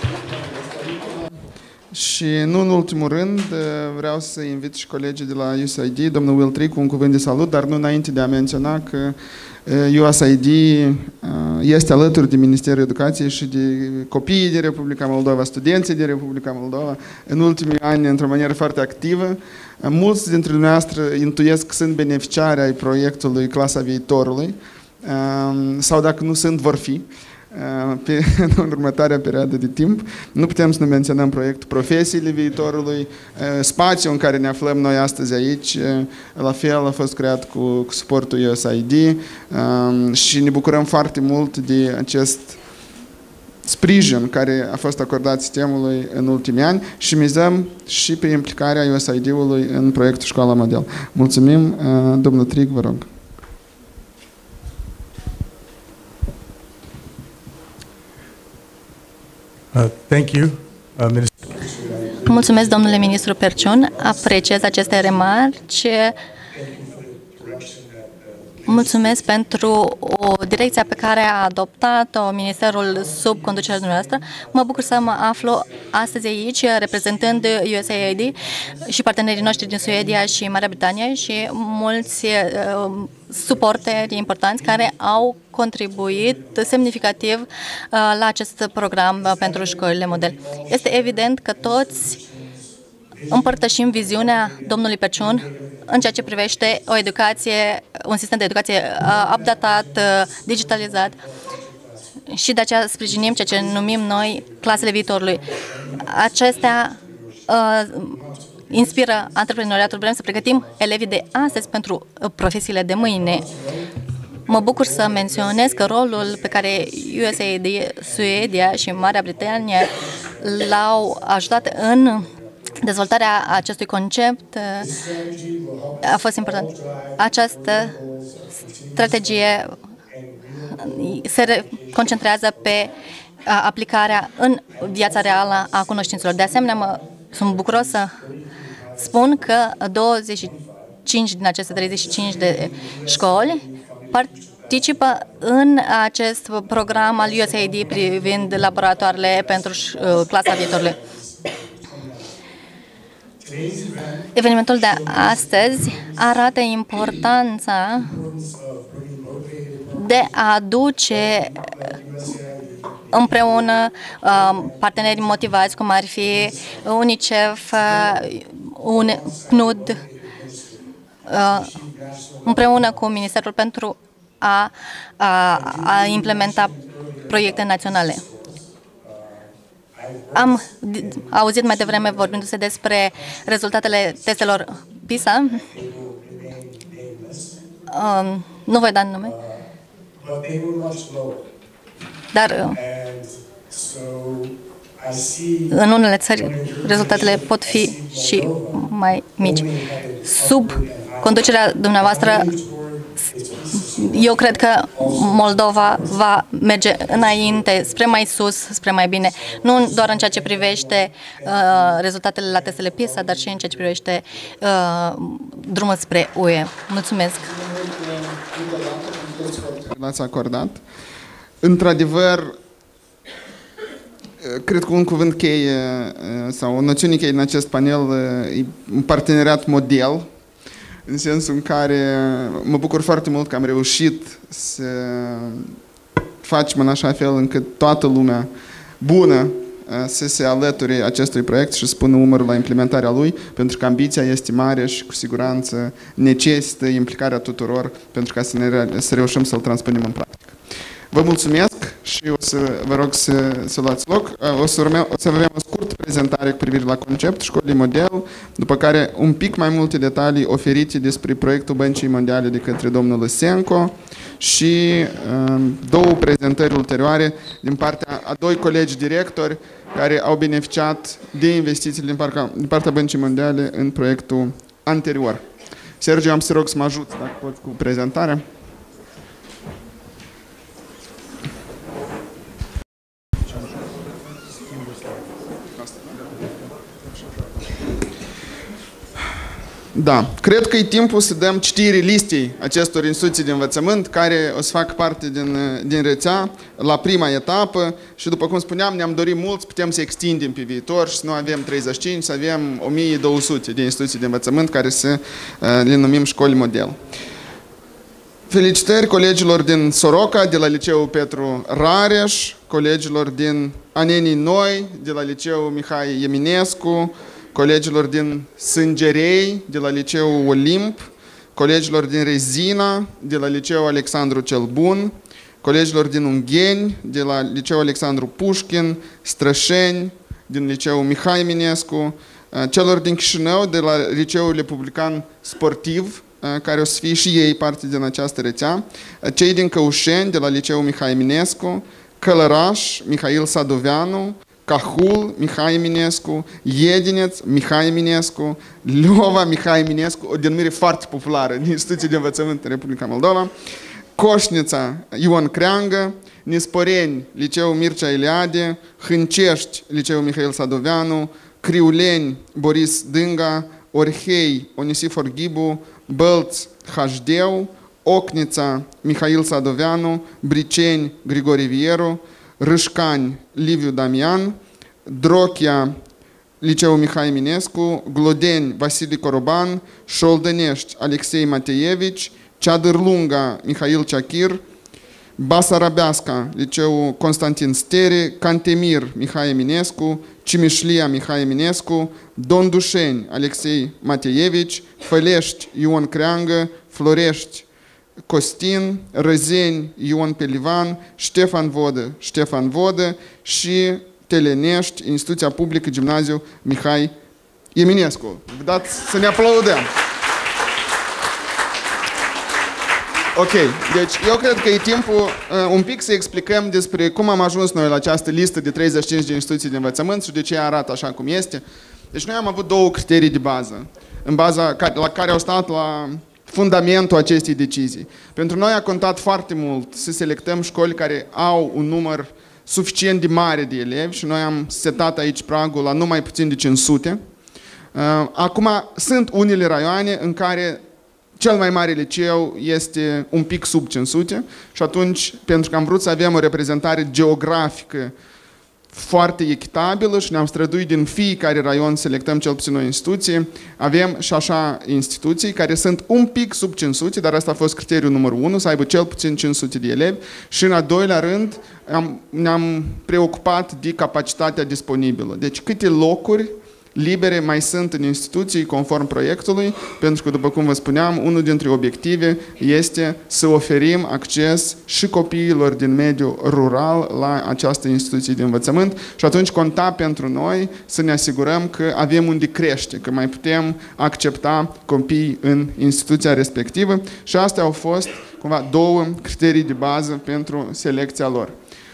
Și nu în ultimul rând, vreau să invit și colegii de la USAID, domnul Will Trick, cu un cuvânt de salut, dar nu înainte de a menționa că USAID este alături de Ministerul Educației și de copiii din Republica Moldova, studenții din Republica Moldova, în ultimii ani, într-o manieră foarte activă. Mulți dintre dumneavoastră intuiesc că sunt beneficiari ai proiectului Clasa Viitorului, sau dacă nu sunt, vor fi. În următoarea perioadă de timp. Nu putem să nu menționăm proiectul Profesiile Viitorului, spațiul în care ne aflăm noi astăzi aici, la fel a fost creat cu suportul USAID și ne bucurăm foarte mult de acest sprijin care a fost acordat sistemului în ultimii ani și mizăm și pe implicarea USAID-ului în proiectul Școala Model. Mulțumim, domnul Tric, vă rog. Thank you, Minister. Mulțumesc, domnule ministru Perciun. Apreciez aceste remarci. Mulțumesc pentru o direcție pe care a adoptat-o Ministerul sub conducerea dumneavoastră. Mă bucur să mă aflu astăzi aici, reprezentând USAID și partenerii noștri din Suedia și Marea Britanie și mulți suporteri importanți care au contribuit semnificativ la acest program pentru școlile model. Este evident că toți împărtășim viziunea domnului Perciun în ceea ce privește o educație, un sistem de educație updatat, digitalizat și de aceea sprijinim ceea ce numim noi clasele viitorului. Acestea inspiră antreprenoriatul. Vrem să pregătim elevii de astăzi pentru profesiile de mâine. Mă bucur să menționez că rolul pe care USAID, Suedia și Marea Britanie l-au ajutat în dezvoltarea acestui concept a fost important. Această strategie se concentrează pe aplicarea în viața reală a cunoștințelor. De asemenea, sunt bucuros să spun că 25 din aceste 35 de școli participă în acest program al USAID privind laboratoarele pentru clasa viitorului. Evenimentul de astăzi arată importanța de a aduce împreună parteneri motivați, cum ar fi UNICEF, PNUD, împreună cu Ministerul pentru a implementa proiecte naționale. Am auzit mai devreme vorbindu-se despre rezultatele testelor PISA. Nu voi da nume. Dar în unele țări rezultatele pot fi și mai mici. Sub conducerea dumneavoastră, eu cred că Moldova va merge înainte, spre mai sus, spre mai bine, nu doar în ceea ce privește rezultatele la testele PISA, dar și în ceea ce privește drumul spre UE. Mulțumesc! L-ați acordat. Într-adevăr, cred că un cuvânt cheie sau o noțiune cheie în acest panel e un parteneriat model, în sensul în care mă bucur foarte mult că am reușit să facem în așa fel încât toată lumea bună să se alăture acestui proiect și să pună umărul la implementarea lui, pentru că ambiția este mare și cu siguranță necesită implicarea tuturor pentru ca să reușim să-l transpunem în practică. Vă mulțumesc și o să vă rog să luați loc. O să avem o scurtă prezentare cu privire la concept, școlii model, după care un pic mai multe detalii oferite despre proiectul Băncii Mondiale de către domnul Lăsenco și două prezentări ulterioare din partea a doi colegi directori care au beneficiat de investițiile din partea Băncii Mondiale în proiectul anterior. Sergiu, am să rog să mă ajut, dacă pot, cu prezentarea. Da, cred că e timpul să dăm citire listei acestor instituții de învățământ care o să facă parte din rețea la prima etapă și, după cum spuneam, ne-am dorit mult, putem să extindem pe viitor și să nu avem 35, să avem 1200 de instituții de învățământ care să le numim școli model. Felicitări colegilor din Soroca, de la Liceul Petru Rareș, colegilor din Anenii Noi, de la Liceul Mihai Eminescu, colegilor din Sângerei, de la Liceul Olimp, colegilor din Rezina, de la Liceul Alexandru cel Bun, colegilor din Ungheni, de la Liceul Alexandru Pușkin, Strășeni, din Liceul Mihai Eminescu, celor din Chișinău, de la Liceul Republican Sportiv, care o să fie și ei parte din această rețea, cei din Căușeni, de la Liceul Mihai Eminescu, Călăraș, Mihail Sadoveanu, Cahul, Mihai Eminescu, Iedineț, Mihai Eminescu, Leova, Mihai Eminescu, o denumire foarte populară din instituții de învățământ în Republica Moldova, Coșnița, Ion Creangă, Nisporeni, Liceul Mircea Eliade, Hâncești, Liceul Mihail Sadoveanu, Criuleni, Boris Dânga, Orhei, Onisifor Ghibu, Bălți, Hajdeu, Ocnița, Mihail Sadoveanu, Briceni, Grigori Vieru, Râșcani, Liviu Damian, Drochia, Liceul Mihai Eminescu, Glodeni, Vasile Coroban, Șoldănești, Alexei Mateievici, Ceadârlunga, Mihail Ceachir, Basarabeasca, Liceul Constantin Stere, Cantemir, Mihai Eminescu, Cimișlia, Mihai Eminescu, Dondușeni, Alexei Mateievici, Fălești, Ion Creangă, Florești, Costin, Răzeni, Ion Pelivan, Ștefan Vodă și Telenești, Instituția Publică Gimnaziu Mihai Eminescu. Vă dați să ne aplaudăm! Ok, deci eu cred că e timpul un pic să explicăm despre cum am ajuns noi la această listă de 35 de instituții de învățământ și de ce arată așa cum este. Deci noi am avut două criterii de bază, la care au stat la fundamentul acestei decizii. Pentru noi a contat foarte mult să selectăm școli care au un număr suficient de mare de elevi și noi am setat aici pragul la numai puțin de 500. Acum sunt unele raioane în care cel mai mare liceu este un pic sub 500 și atunci, pentru că am vrut să avem o reprezentare geografică foarte echitabilă și ne-am străduit din fiecare raion selectăm cel puțin o instituție, avem și așa instituții care sunt un pic sub 500, dar asta a fost criteriul numărul 1, să aibă cel puțin 500 de elevi și în al doilea rând ne-am preocupat de capacitatea disponibilă. Deci câte locuri libere mai sunt în instituții conform proiectului, pentru că, după cum vă spuneam, unul dintre obiective este să oferim acces și copiilor din mediul rural la această instituție de învățământ și atunci conta pentru noi să ne asigurăm că avem unde crește, că mai putem accepta copii în instituția respectivă și astea au fost cumva două criterii de bază pentru selecția lor.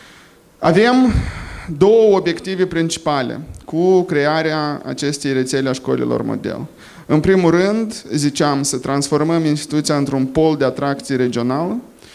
Avem două obiective principale cu crearea acestei rețele a școlilor model. În primul rând, ziceam, să transformăm instituția într-un pol de atracție regională,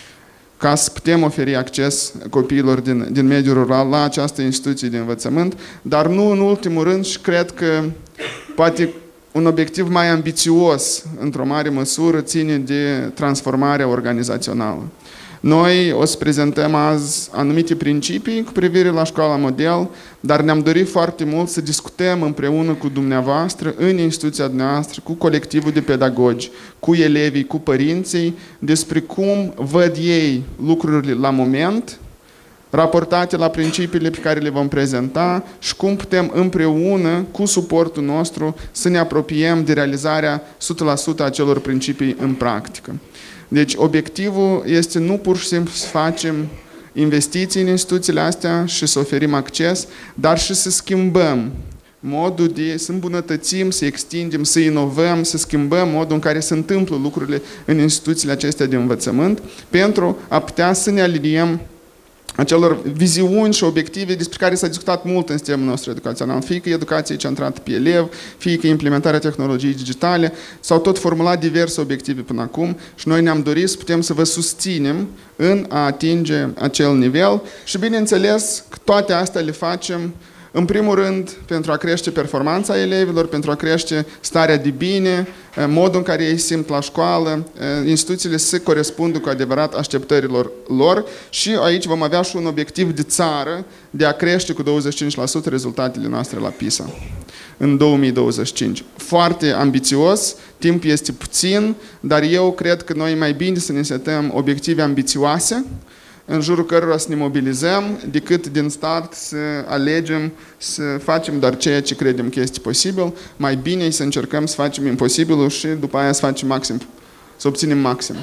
ca să putem oferi acces copiilor din mediul rural la această instituție de învățământ, dar nu în ultimul rând și cred că poate un obiectiv mai ambițios, într-o mare măsură, ține de transformarea organizațională. Noi o să prezentăm azi anumite principii cu privire la școala model, dar ne-am dorit foarte mult să discutăm împreună cu dumneavoastră, în instituția noastră, cu colectivul de pedagogi, cu elevii, cu părinții, despre cum văd ei lucrurile la moment, raportate la principiile pe care le vom prezenta și cum putem împreună, cu suportul nostru, să ne apropiem de realizarea 100% a acelor principii în practică. Deci obiectivul este nu pur și simplu să facem investiții în instituțiile astea și să oferim acces, dar și să schimbăm modul de, să îmbunătățim, să extindem, să inovăm, să schimbăm modul în care se întâmplă lucrurile în instituțiile acestea de învățământ, pentru a putea să ne aliniem acelor viziuni și obiective despre care s-a discutat mult în sistemul nostru educațional, fie că educație centrată pe elev, fie că implementarea tehnologiei digitale, s-au tot formulat diverse obiective până acum și noi ne-am dorit să putem să vă susținem în a atinge acel nivel și bineînțeles că toate astea le facem în primul rând pentru a crește performanța elevilor, pentru a crește starea de bine, modul în care ei simt la școală, instituțiile să corespundă cu adevărat așteptărilor lor și aici vom avea și un obiectiv de țară de a crește cu 25% rezultatele noastre la PISA în 2025. Foarte ambițios, timp este puțin, dar eu cred că noi mai bine să ne setăm obiective ambițioase în jurul cărora să ne mobilizăm, decât din start să alegem să facem doar ceea ce credem că este posibil, mai bine să încercăm să facem imposibilul și după aia să facem maxim, să obținem maxim.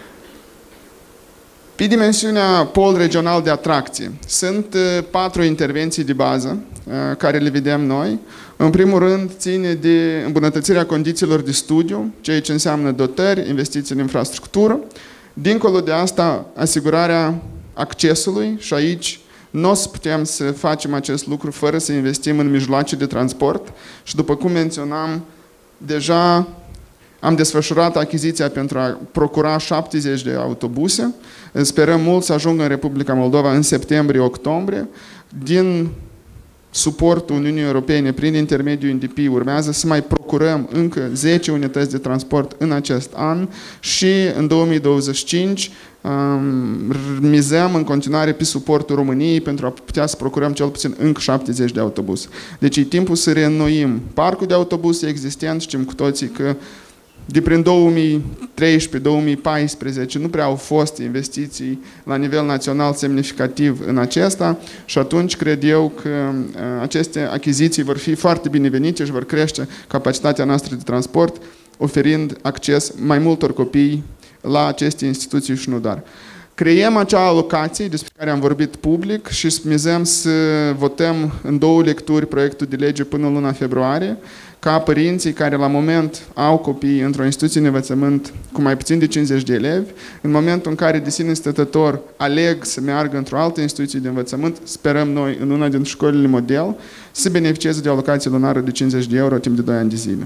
Pe dimensiunea pol regional de atracție, sunt 4 intervenții de bază care le vedem noi. În primul rând, ține de îmbunătățirea condițiilor de studiu, ceea ce înseamnă dotări, investiții în infrastructură. Dincolo de asta, asigurarea accesului și aici nu o să putem să facem acest lucru fără să investim în mijloace de transport și după cum menționam, deja am desfășurat achiziția pentru a procura 70 de autobuse. Sperăm mult să ajungă în Republica Moldova în septembrie-octombrie. Din suportul Uniunii Europene prin intermediul NDP urmează să mai procurăm încă 10 unități de transport în acest an și în 2025 mizăm în continuare pe suportul României pentru a putea să procurăm cel puțin încă 70 de autobuse. Deci e timpul să reînnoim parcul de autobuse existent, știm cu toții că de prin 2013-2014 nu prea au fost investiții la nivel național semnificativ în acesta și atunci cred eu că aceste achiziții vor fi foarte binevenite și vor crește capacitatea noastră de transport, oferind acces mai multor copii la aceste instituții și nu doar. Creiem acea alocație despre care am vorbit public și mizăm să votăm în 2 lecturi proiectul de lege până în luna februarie, ca părinții care la moment au copii într-o instituție de învățământ cu mai puțin de 50 de elevi, în momentul în care de sine stătător aleg să meargă într-o altă instituție de învățământ, sperăm noi în una din școlile model, să beneficieze de alocație lunară de 50 de euro timp de 2 ani de zile.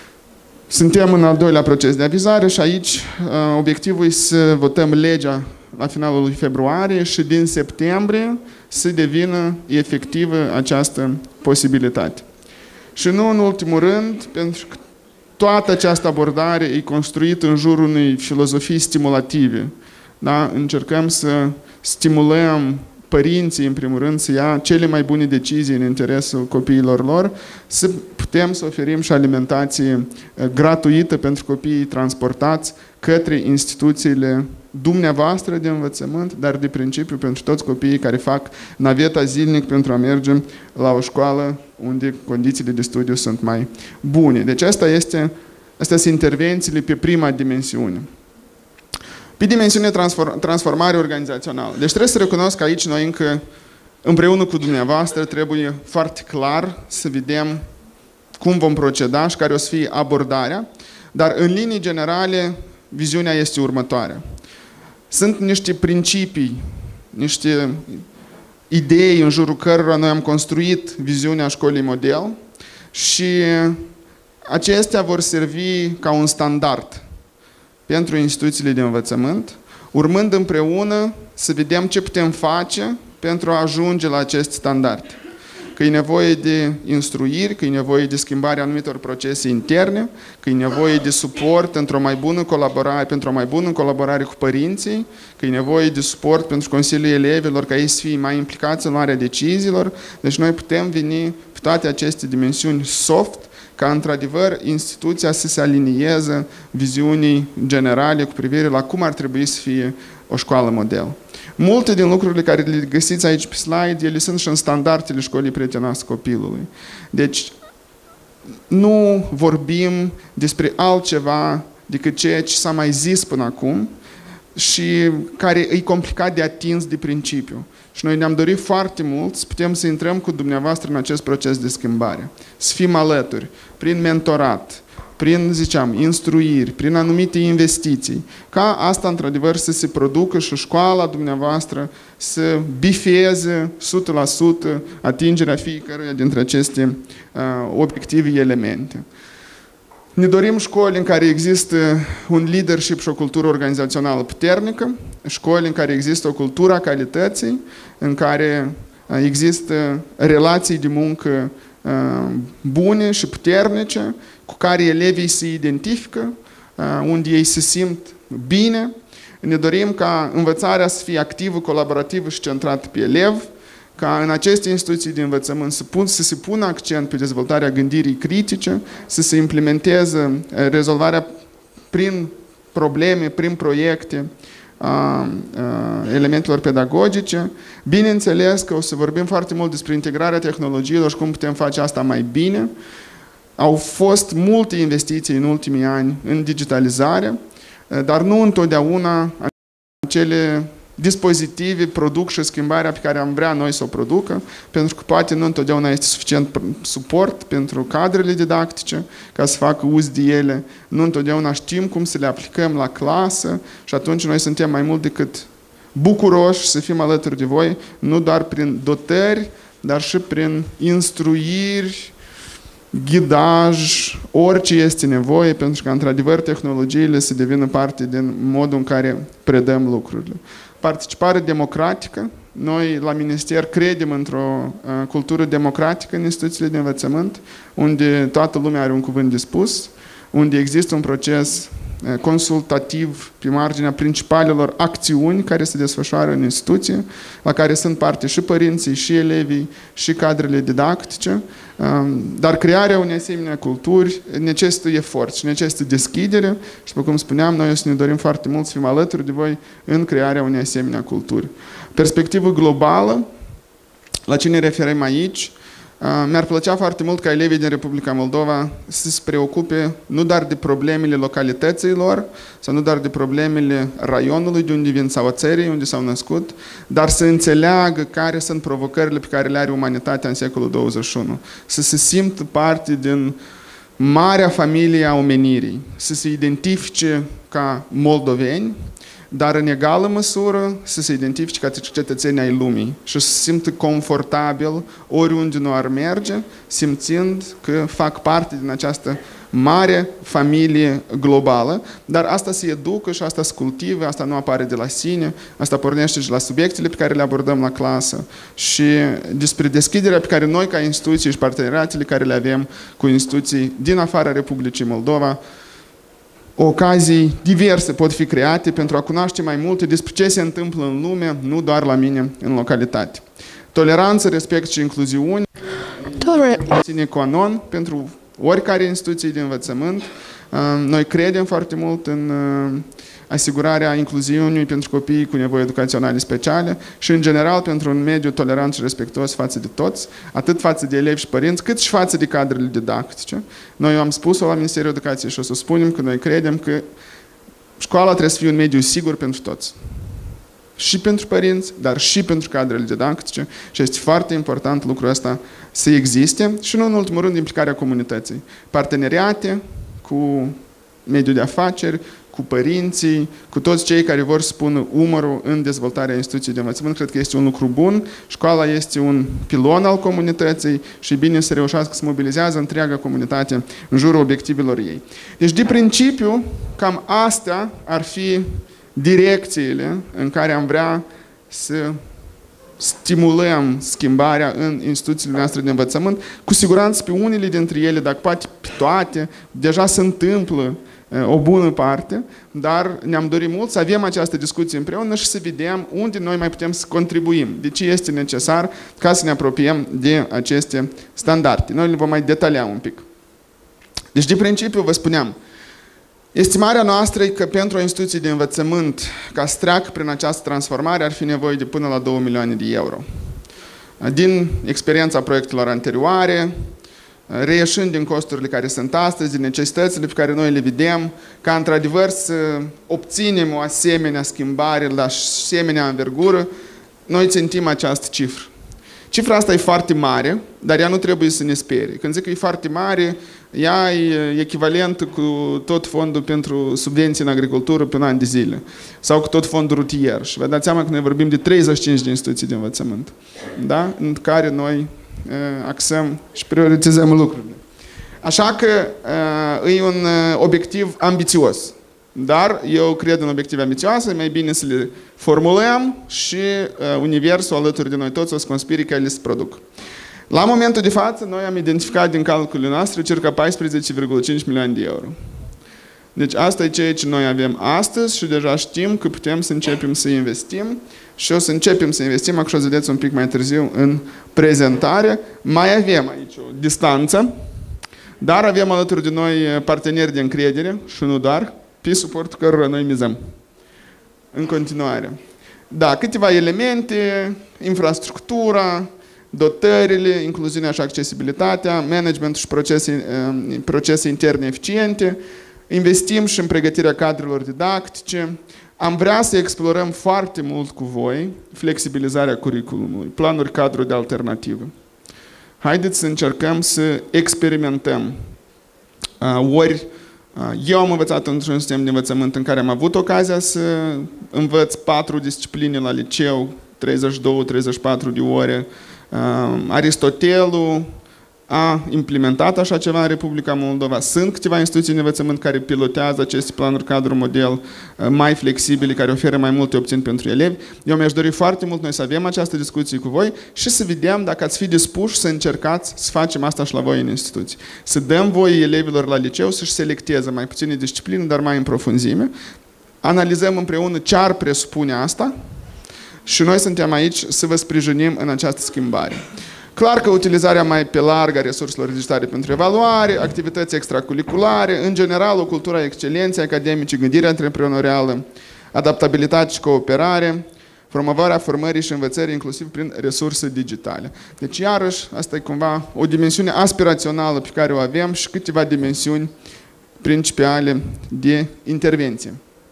Suntem în al 2-lea proces de avizare și aici obiectivul e să votăm legea la finalul lui februarie și din septembrie să devină efectivă această posibilitate. Și nu în ultimul rând, pentru că toată această abordare e construită în jurul unei filozofii stimulative. Da? Încercăm să stimulăm părinții, în primul rând, să ia cele mai bune decizii în interesul copiilor lor, să putem să oferim și alimentație gratuită pentru copiii transportați către instituțiile dumneavoastră de învățământ, dar de principiu pentru toți copiii care fac naveta zilnic pentru a merge la o școală unde condițiile de studiu sunt mai bune. Deci astea sunt intervențiile pe prima dimensiune. Pe dimensiune transformare organizațională. Deci trebuie să recunosc că aici noi încă, împreună cu dumneavoastră, trebuie foarte clar să vedem cum vom proceda și care o să fie abordarea, dar în linii generale, viziunea este următoarea. Sunt niște principii, niște idei în jurul cărora noi am construit viziunea școlii model și acestea vor servi ca un standard pentru instituțiile de învățământ, urmând împreună să vedem ce putem face pentru a ajunge la acest standard. Că e nevoie de instruiri, că e nevoie de schimbarea anumitor procese interne, că e nevoie de suport pentru o mai bună colaborare cu părinții, că e nevoie de suport pentru Consiliul Elevilor, ca ei să fie mai implicați în luarea deciziilor. Deci noi putem veni pe toate aceste dimensiuni soft, ca într-adevăr instituția să se alinieze viziunii generale cu privire la cum ar trebui să fie o școală model. Multe din lucrurile care le găsiți aici pe slide, ele sunt și în standardele școlii prietenoase copilului. Deci nu vorbim despre altceva decât ceea ce s-a mai zis până acum și care e complicat de atins de principiu. Și noi ne-am dorit foarte mult să putem să intrăm cu dumneavoastră în acest proces de schimbare. Să fim alături, prin mentorat, prin, instruiri, prin anumite investiții, ca asta, într-adevăr, să se producă și școala dumneavoastră să bifeze 100% atingerea fiecăruia dintre aceste obiective elemente. Ne dorim școli în care există un leadership și o cultură organizațională puternică, școli în care există o cultură a calității, în care există relații de muncă bune și puternice, cu care elevii se identifică, unde ei se simt bine. Ne dorim ca învățarea să fie activă, colaborativă și centrată pe elev, ca în aceste instituții de învățământ să se pună accent pe dezvoltarea gândirii critice, să se implementeze rezolvarea prin probleme, prin proiecte, elementelor pedagogice. Bineînțeles că o să vorbim foarte mult despre integrarea tehnologiilor și cum putem face asta mai bine. Au fost multe investiții în ultimii ani în digitalizare, dar nu întotdeauna acele dispozitive produc și schimbarea pe care am vrea noi să o producă, pentru că poate nu întotdeauna este suficient suport pentru cadrele didactice ca să facă uz de ele, nu întotdeauna știm cum să le aplicăm la clasă și atunci noi suntem mai mult decât bucuroși să fim alături de voi, nu doar prin dotări, dar și prin instruiri, ghidaj, orice este nevoie, pentru că, într-adevăr, tehnologiile să devină parte din modul în care predăm lucrurile. Participare democratică. Noi, la Minister, credem într-o cultură democratică în instituțiile de învățământ, unde toată lumea are un cuvânt de spus, unde există un proces consultativ pe marginea principalelor acțiuni care se desfășoară în instituție, la care sunt parte și părinții, și elevii, și cadrele didactice, dar crearea unei asemenea culturi necesită efort și necesită deschidere și, după cum spuneam, noi o să ne dorim foarte mult să fim alături de voi în crearea unei asemenea culturi. Perspectivă globală, la ce ne referim aici? Mi-ar plăcea foarte mult ca elevii din Republica Moldova să se preocupe nu doar de problemele localității lor, sau nu doar de problemele raionului de unde vin sau a țării unde s-au născut, dar să înțeleagă care sunt provocările pe care le are umanitatea în secolul 21. Să se simtă parte din marea familie a omenirii, să se identifice ca moldoveni, dar în egală măsură să se identifice ca cetățenii ai lumii și să se simtă confortabil oriunde nu ar merge, simțind că fac parte din această mare familie globală, dar asta se educă și asta se cultivă, asta nu apare de la sine, asta pornește și la subiectele pe care le abordăm la clasă și despre deschiderea pe care noi ca instituții și parteneriatele care le avem cu instituții din afara Republicii Moldova, ocazii diverse pot fi create pentru a cunoaște mai multe despre ce se întâmplă în lume, nu doar la mine în localitate. Toleranță, respect și incluziune, sine qua non pentru oricare instituție de învățământ. Noi credem foarte mult în asigurarea incluziunii pentru copiii cu nevoi educaționale speciale și, în general, pentru un mediu tolerant și respectuos față de toți, atât față de elevi și părinți, cât și față de cadrele didactice. Noi am spus-o la Ministerul Educației și o să spunem că noi credem că școala trebuie să fie un mediu sigur pentru toți. Și pentru părinți, dar și pentru cadrele didactice și este foarte important lucrul ăsta să existe și nu în ultimul rând implicarea comunității. Parteneriate cu mediul de afaceri, cu părinții, cu toți cei care vor să pună umărul în dezvoltarea instituției de învățământ. Cred că este un lucru bun. Școala este un pilon al comunității și e bine să reușească să mobilizează întreaga comunitate în jurul obiectivelor ei. Deci, de principiu, cam astea ar fi direcțiile în care am vrea să stimulăm schimbarea în instituțiile noastre de învățământ. Cu siguranță pe unele dintre ele, dacă poate pe toate, deja se întâmplă o bună parte, dar ne-am dorit mult să avem această discuție împreună și să vedem unde noi mai putem să contribuim, de ce este necesar ca să ne apropiem de aceste standarde. Noi le vom mai detalia un pic. Deci, de principiu, vă spuneam, estimarea noastră e că pentru o instituție de învățământ, ca să treacă prin această transformare, ar fi nevoie de până la 2 milioane de euro. Din experiența proiectelor anterioare, reieșind din costurile care sunt astăzi, din necesitățile pe care noi le vedem, ca într-adevăr să obținem o asemenea schimbare la asemenea învergură, noi țintim această cifră. Cifra asta e foarte mare, dar ea nu trebuie să ne sperie. Când zic că e foarte mare, ea e echivalentă cu tot fondul pentru subvenții în agricultură pe un an de zile. Sau cu tot fondul rutier. Și vă dați seama că noi vorbim de 35 de instituții de învățământ. Da? În care noi axăm și prioritizăm lucrurile. Așa că e un obiectiv ambițios. Dar eu cred în obiective ambițioase, mai bine să le formulăm și universul alături de noi toți o să conspire că ele se produc. La momentul de față, noi am identificat din calculele noastre circa 14,5 milioane de euro. Deci asta e ceea ce noi avem astăzi și deja știm că putem să începem să investim și o să începem să investim, așa o să vedeți un pic mai târziu în prezentare. Mai avem aici o distanță, dar avem alături de noi parteneri de încredere și nu doar, pe suportul cărora noi mizăm în continuare. Da, câteva elemente, infrastructura, dotările, incluziunea și accesibilitatea, managementul și procese interne eficiente, investim și în pregătirea cadrelor didactice. Am vrea să explorăm foarte mult cu voi flexibilizarea curriculumului, planuri cadru de alternativă. Haideți să încercăm să experimentăm. Ori eu am învățat într-un sistem de învățământ în care am avut ocazia să învăț 4 discipline la liceu, 32-34 de ore. Aristotelul a implementat așa ceva în Republica Moldova. Sunt câteva instituții de învățământ care pilotează aceste planuri cadru model mai flexibile, care oferă mai multe opțiuni pentru elevi. Eu mi-aș dori foarte mult noi să avem această discuție cu voi și să vedem dacă ați fi dispuși să încercați să facem asta și la voi în instituții. Să dăm voie elevilor la liceu să-și selecteze mai puține discipline, dar mai în profunzime. Analizăm împreună ce ar presupune asta și noi suntem aici să vă sprijinim în această schimbare. Clar că utilizarea mai pe larg a resurselor digitale pentru evaluare, activități extracurriculare, în general o cultură a excelenței academice, gândirea antreprenorială, adaptabilitate și cooperare, promovarea formării și învățării inclusiv prin resurse digitale. Deci, iarăși, asta e cumva o dimensiune aspirațională pe care o avem și câteva dimensiuni principale de intervenție.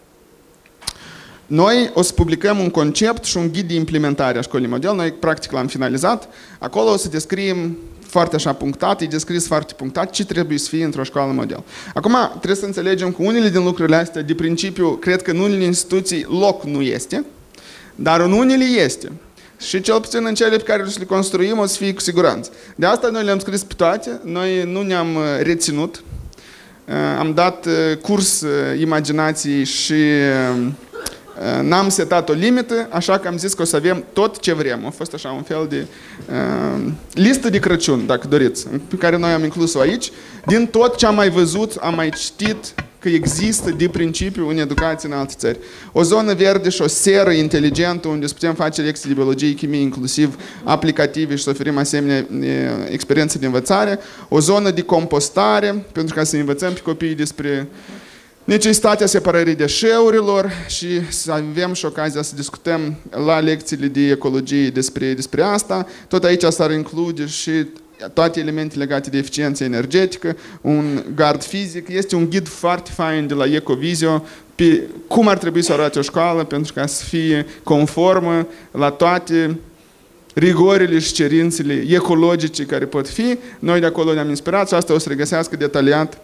Noi o să publicăm un concept și un ghid de implementare a școlii model. Noi, practic, l-am finalizat. Acolo o să descriem foarte așa punctat, e descris foarte punctat ce trebuie să fie într-o școală model. Acum, trebuie să înțelegem că unele din lucrurile astea, de principiu, cred că în unele instituții loc nu este, dar în unele este. Și cel puțin în cele pe care le construim o să fie cu siguranță. De asta noi le-am scris pe toate, noi nu ne-am reținut. am dat curs imaginației și n-am setat o limită, așa că am zis că o să avem tot ce vrem. A fost așa un fel de listă de Crăciun, dacă doriți, pe care noi am inclus-o aici. Din tot ce am mai văzut, am mai citit că există de principiu în educație în alte țări. O zonă verde și o seră inteligentă unde să putem face lecții de biologie, chimie, inclusiv aplicative și să oferim asemenea experiențe de învățare. O zonă de compostare, pentru ca să învățăm pe copiii despre necesitatea separării deșeurilor și să avem și ocazia să discutăm la lecțiile de ecologie despre asta. Tot aici s-ar include și toate elemente legate de eficiență energetică, un gard fizic. Este un ghid foarte fain de la Ecovisio pe cum ar trebui să arate o școală pentru ca să fie conformă la toate rigorile și cerințele ecologice care pot fi. Noi de acolo ne-am inspirat și asta o să regăsească detaliat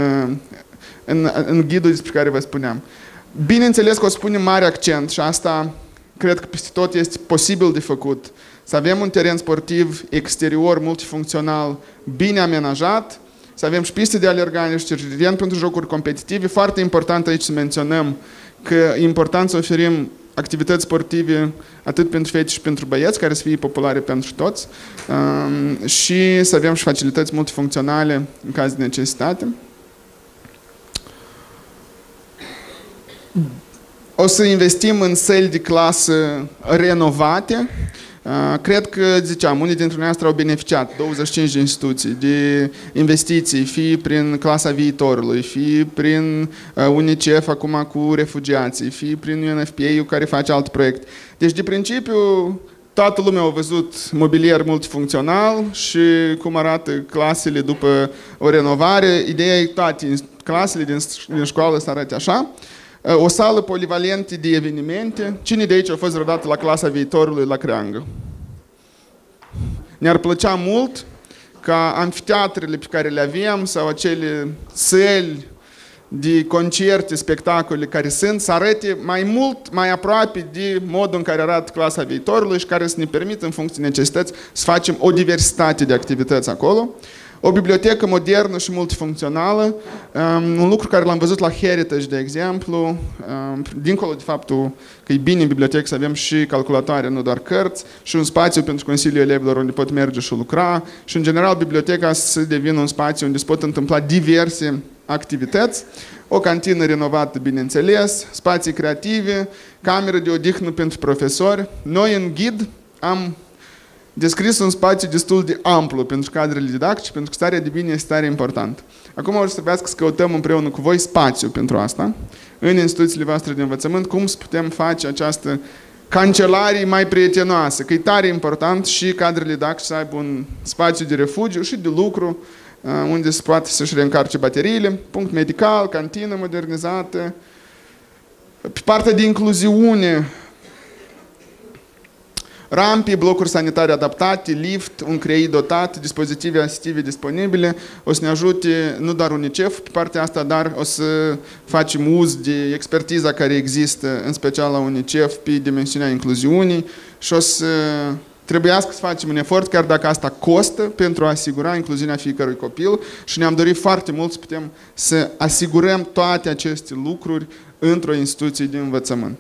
în ghidul despre care vă spuneam. Bineînțeles că o să punem mare accent și asta cred că peste tot este posibil de făcut. Să avem un teren sportiv exterior, multifuncțional, bine amenajat, să avem și piste de alergare și teren pentru jocuri competitive. Foarte important aici să menționăm că e important să oferim activități sportive atât pentru fete și pentru băieți, care să fie populare pentru toți, și să avem și facilități multifuncționale în caz de necesitate. O să investim în săli de clasă renovate. Cred că, ziceam, unii dintre noi au beneficiat, 25 de instituții, de investiții, fie prin Clasa Viitorului, fie prin UNICEF acum cu refugiații, fie prin UNFPA-ul care face alt proiect. Deci, de principiu, toată lumea a văzut mobilier multifuncțional și cum arată clasele după o renovare. Ideea e toate clasele din școală să arate așa. O sală polivalentă de evenimente. Cine de aici a fost vreodată la Clasa Viitorului la Creangă? Ne-ar plăcea mult ca amfiteatrele pe care le avem sau acele săli de concerte, spectacole care sunt, să arate mai mult, mai aproape de modul în care arată Clasa Viitorului și care să ne permită, în funcție de necesități, să facem o diversitate de activități acolo. O bibliotecă modernă și multifuncțională, un lucru care l-am văzut la Heritage, de exemplu, dincolo de faptul că e bine în bibliotecă să avem și calculatoare, nu doar cărți, și un spațiu pentru Consiliul Elevilor unde pot merge și lucra, și în general biblioteca să devină un spațiu unde se pot întâmpla diverse activități, o cantină renovată, bineînțeles, spații creative, cameră de odihnă pentru profesori. Noi în ghid am descris un spațiu destul de amplu pentru cadrele didactice, pentru că starea de bine este tare important. Acum o să trebuiască să căutăm împreună cu voi spațiu pentru asta, în instituțiile voastre de învățământ, cum să putem face această cancelarie mai prietenoasă, că e tare important și cadrele didactice să aibă un spațiu de refugiu și de lucru, unde se poate să-și reîncarce bateriile, punct medical, cantină modernizată. Pe partea de incluziune, rampi, blocuri sanitare adaptate, lift, un CREI dotat, dispozitive asistive disponibile. O să ne ajute nu doar UNICEF pe partea asta, dar o să facem uz de expertiza care există, în special la UNICEF, pe dimensiunea incluziunii și o să trebuiască să facem un efort, chiar dacă asta costă, pentru a asigura incluziunea fiecărui copil și ne-am dorit foarte mult să putem să asigurăm toate aceste lucruri într-o instituție de învățământ.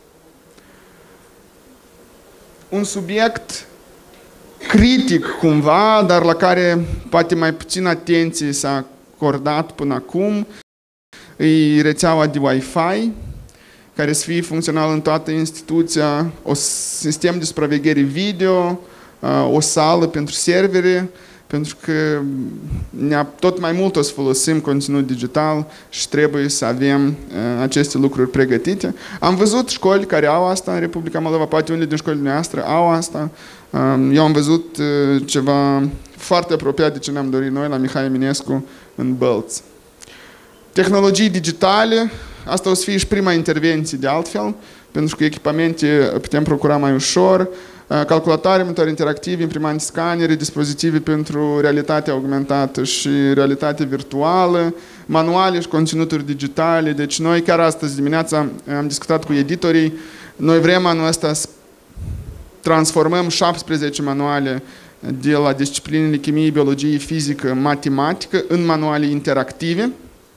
Un subiect critic cumva, dar la care poate mai puțin atenție s-a acordat până acum, e rețeaua de Wi-Fi, care să fie funcțional în toată instituția, un sistem de supraveghere video, o sală pentru servere, pentru că tot mai mult o să folosim conținut digital și trebuie să avem aceste lucruri pregătite. Am văzut școli care au asta în Republica Moldova, poate unele din școlile noastre au asta. Eu am văzut ceva foarte apropiat de ce ne-am dorit noi la Mihai Eminescu în Bălți. Tehnologii digitale, asta o să fie și prima intervenție de altfel, pentru că echipamente putem procura mai ușor, calculatoare, monitori interactivi, imprimante scanere, dispozitive pentru realitate augmentată și realitate virtuală, manuale și conținuturi digitale. Deci noi chiar astăzi dimineața am discutat cu editorii, noi vrem anul ăsta să transformăm 17 manuale de la disciplinele chimie, biologie, fizică, matematică în manuale interactive.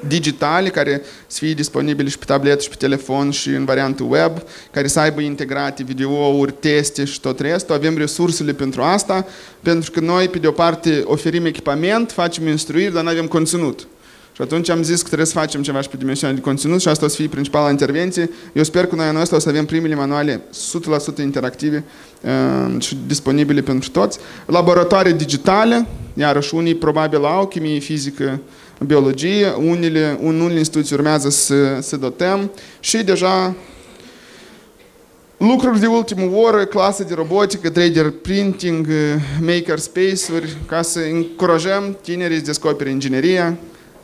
digitale care să fie disponibile și pe tabletă și pe telefon și în variantă web, care să aibă integrate videouri, teste și tot restul. Avem resursele pentru asta, pentru că noi, pe de o parte, oferim echipament, facem instruiri, dar nu avem conținut. Și atunci am zis că trebuie să facem ceva și pe dimensiunea de conținut și asta o să fie principala intervenție. Eu sper că noi anul ăsta o să avem primele manuale 100% interactive și disponibile pentru toți. Laboratoare digitale, iarăși unii probabil au, chimie, fizică, biologie, în unele instituții urmează să dotăm și deja lucruri de ultimă oră, clase de robotică, 3D printing, makerspace-uri, ca să încurajăm tinerii să descopere ingineria.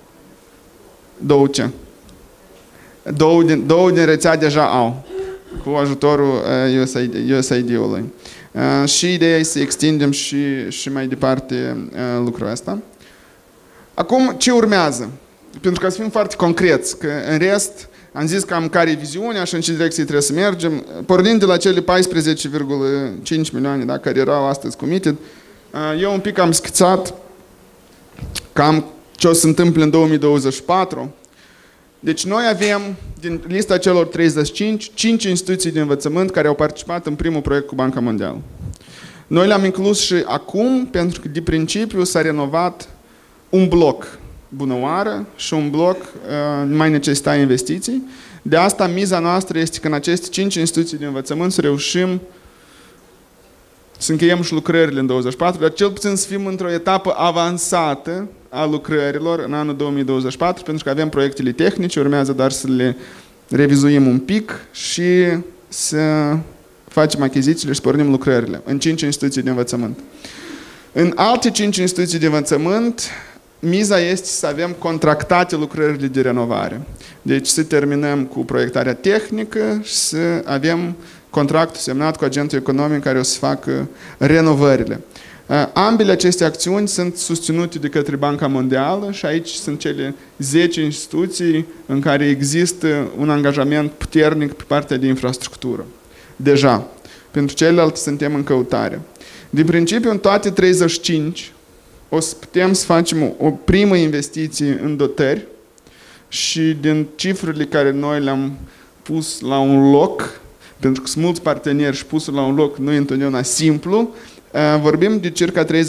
Două din rețea deja au, cu ajutorul USAID-ului. Și ideea e să extindem și mai departe lucrul ăsta. Acum, ce urmează? Pentru că să fim foarte concreți, că în rest am zis cam care e viziunea și în ce direcție trebuie să mergem. Pornind de la cele 14,5 milioane care erau astăzi committed, eu un pic am schițat cam ce o să se întâmple în 2024. Deci noi avem, din lista celor 35, 5 instituții de învățământ care au participat în primul proiect cu Banca Mondială. Noi le-am inclus și acum, pentru că de principiu s-a renovat un bloc Bunăoară și un bloc mai necesita investiții. De asta miza noastră este că în aceste 5 instituții de învățământ să reușim să încheiem și lucrările în 24, dar cel puțin să fim într-o etapă avansată a lucrărilor în anul 2024, pentru că avem proiectele tehnice, urmează doar să le revizuim un pic și să facem achizițiile și să pornim lucrările în 5 instituții de învățământ. În alte 5 instituții de învățământ, miza este să avem contractate lucrările de renovare. Deci să terminăm cu proiectarea tehnică și să avem contractul semnat cu agentul economic care o să facă renovările. Ambele aceste acțiuni sunt susținute de către Banca Mondială și aici sunt cele 10 instituții în care există un angajament puternic pe partea de infrastructură. Deja. Pentru celelalte suntem în căutare. Din principiu, în toate 35 o să putem să facem o primă investiție în dotări și din cifrele care noi le-am pus la un loc, pentru că sunt mulți parteneri și pusul la un loc nu e întotdeauna simplu, vorbim de circa $35.000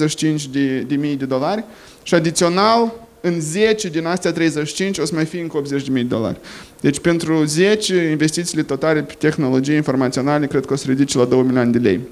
și adițional în 10 din astea 35 o să mai fie încă $80.000. Deci pentru 10 investițiile totale pe tehnologie informaționale cred că o să ridice la 2 milioane de lei.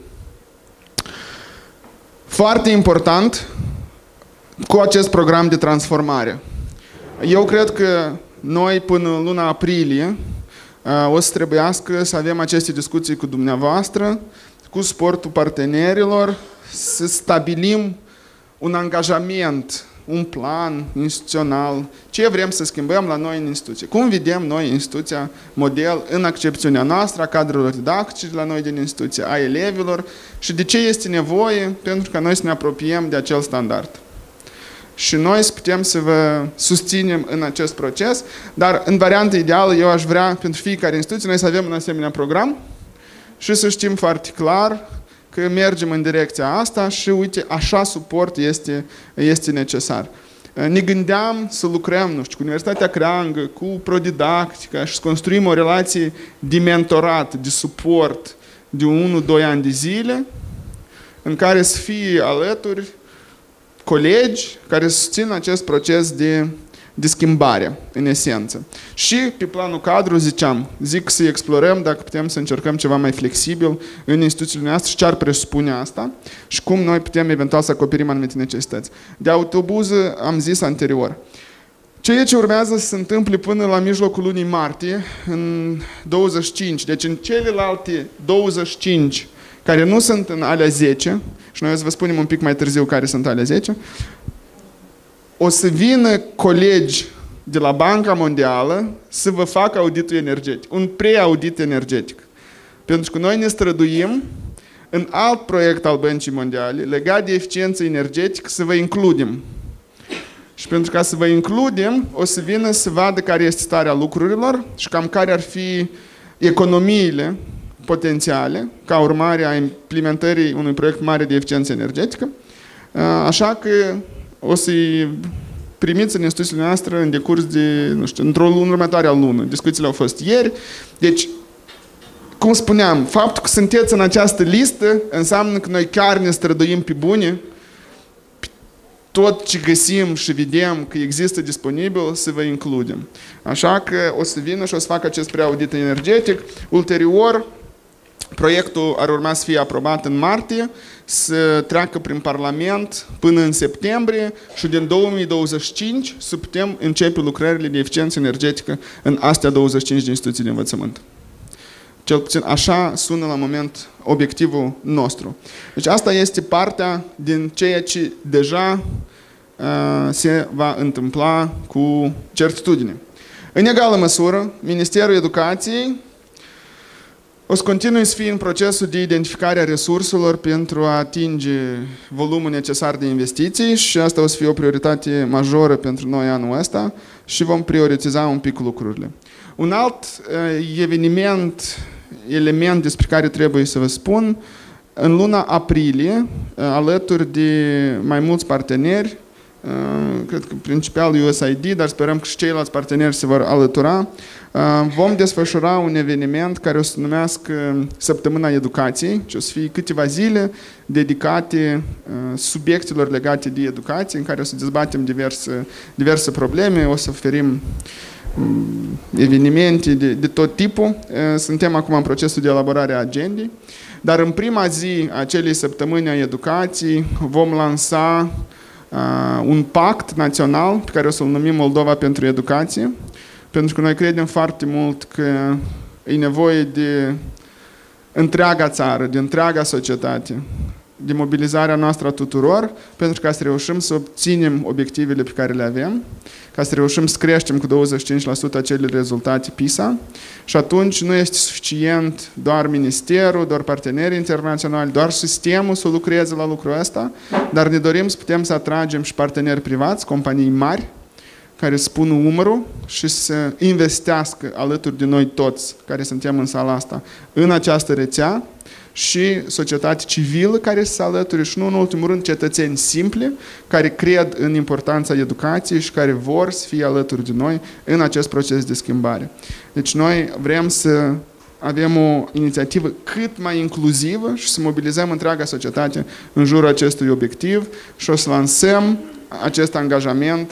Foarte important cu acest program de transformare. Eu cred că noi până în luna aprilie o să trebuiască să avem aceste discuții cu dumneavoastră, cu suportul partenerilor, să stabilim un angajament, un plan instituțional, ce vrem să schimbăm la noi în instituție. Cum vedem noi instituția model în accepțiunea noastră a cadrelor didactice la noi din instituție, a elevilor și de ce este nevoie pentru ca noi să ne apropiem de acel standard. Și noi să putem să vă susținem în acest proces, dar în variantă ideală eu aș vrea pentru fiecare instituție noi să avem un asemenea program și să știm foarte clar că mergem în direcția asta și uite, așa suport este necesar. Ne gândeam să lucrăm, nu știu, cu Universitatea Creangă, cu Prodidactica și să construim o relație de mentorat, de suport de 1-2 ani de zile în care să fie alături colegi care susțin acest proces de schimbare, în esență. Și pe planul cadru zic să explorăm dacă putem să încercăm ceva mai flexibil în instituțiile noastre și ce ar presupune asta și cum noi putem eventual să acoperim anumite necesități. De autobuze am zis anterior. Ceea ce urmează să se întâmple până la mijlocul lunii martie, în 25, deci în celelalte 25 care nu sunt în alea 10, și noi o să vă spunem un pic mai târziu care sunt alea 10, o să vină colegi de la Banca Mondială să vă facă auditul energetic, un pre-audit energetic. Pentru că noi ne străduim în alt proiect al Băncii Mondiale legat de eficiență energetică să vă includem. Și pentru ca să vă includem, o să vină să vadă care este starea lucrurilor și cam care ar fi economiile potențiale ca urmare a implementării unui proiect mare de eficiență energetică. Așa că o să-i primiți în instituțiile noastre în decurs de, nu știu, într-o lună următoare lună. Discuțiile au fost ieri. Deci, cum spuneam, faptul că sunteți în această listă înseamnă că noi chiar ne străduim pe bune tot ce găsim și vedem că există disponibil să vă includem. Așa că o să vină și o să facă acest preaudit energetic. Ulterior, proiectul ar urma să fie aprobat în martie, să treacă prin Parlament până în septembrie și din 2025 să putem începe lucrările de eficiență energetică în astea 25 de instituții de învățământ. Cel puțin așa sună la moment obiectivul nostru. Deci asta este partea din ceea ce deja se va întâmpla cu certitudine. În egală măsură, Ministerul Educației o să continue să fie în procesul de identificare a resurselor pentru a atinge volumul necesar de investiții și asta o să fie o prioritate majoră pentru noi anul ăsta și vom prioritiza un pic lucrurile. Un alt element despre care trebuie să vă spun, în luna aprilie, alături de mai mulți parteneri, cred că principal USAID, dar sperăm că și ceilalți parteneri se vor alătura, vom desfășura un eveniment care o să se numească Săptămâna Educației, și o să fie câteva zile dedicate subiectelor legate de educație, în care o să dezbatem diverse probleme, o să oferim evenimente de tot tipul. Suntem acum în procesul de elaborare a agendei, dar în prima zi a acelei săptămâni a educației vom lansa un pact național pe care o să-l numim Moldova pentru Educație, pentru că noi credem foarte mult că e nevoie de întreaga țară, de întreaga societate, de mobilizarea noastră a tuturor, pentru ca să reușim să obținem obiectivele pe care le avem, ca să reușim să creștem cu 25% acele rezultate PISA și atunci nu este suficient doar ministerul, doar partenerii internaționali, doar sistemul să lucreze la lucrul ăsta, dar ne dorim să putem să atragem și parteneri privați, companii mari, care să pună umărul și să investească alături de noi toți care suntem în sala asta în această rețea și societate civilă care se alăture și nu în ultimul rând cetățeni simpli care cred în importanța educației și care vor să fie alături de noi în acest proces de schimbare. Deci noi vrem să avem o inițiativă cât mai inclusivă și să mobilizăm întreaga societate în jurul acestui obiectiv și o să lansăm acest angajament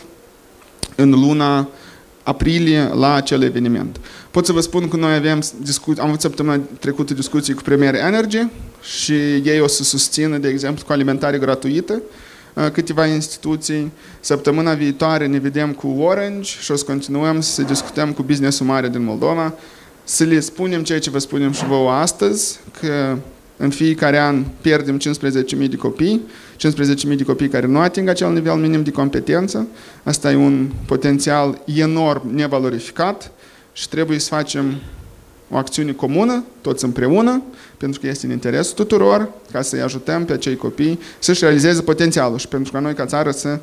în luna aprilie la acel eveniment. Pot să vă spun că noi am avut săptămâna trecută discuții cu Premier Energy și ei o să susțină, de exemplu, cu alimentare gratuită câteva instituții. Săptămâna viitoare ne vedem cu Orange și o să continuăm să discutăm cu business-ul mare din Moldova, să le spunem ceea ce vă spunem și vouă astăzi, că în fiecare an pierdem 15.000 de copii, 15.000 de copii care nu ating acel nivel minim de competență. Asta e un potențial enorm nevalorificat și trebuie să facem o acțiune comună, toți împreună, pentru că este în interesul tuturor, ca să-i ajutăm pe acei copii să-și realizeze potențialul și pentru ca noi ca țară să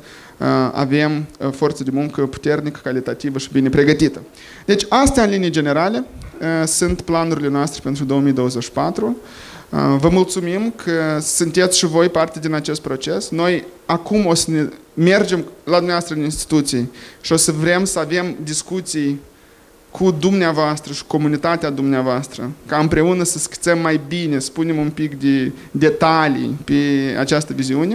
avem forță de muncă puternică, calitativă și bine pregătită. Deci astea în linii generale sunt planurile noastre pentru 2024. Vă mulțumim că sunteți și voi parte din acest proces. Noi acum o să ne mergem la dumneavoastră în instituții și o să vrem să avem discuții cu dumneavoastră și comunitatea dumneavoastră, ca împreună să schițăm mai bine, să punem un pic de detalii pe această viziune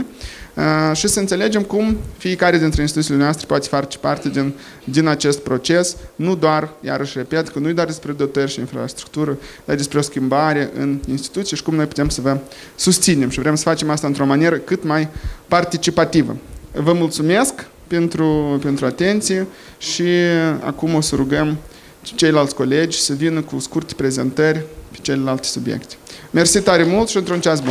și să înțelegem cum fiecare dintre instituțiile noastre poate face parte din acest proces, nu doar, iarăși repet, că nu e doar despre dotări și infrastructură, dar despre o schimbare în instituții și cum noi putem să vă susținem și vrem să facem asta într-o manieră cât mai participativă. Vă mulțumesc pentru atenție și acum o să rugăm ceilalți colegi să vină cu scurte prezentări pe celelalte subiecte. Mersi tare mult și într-un ceas bun!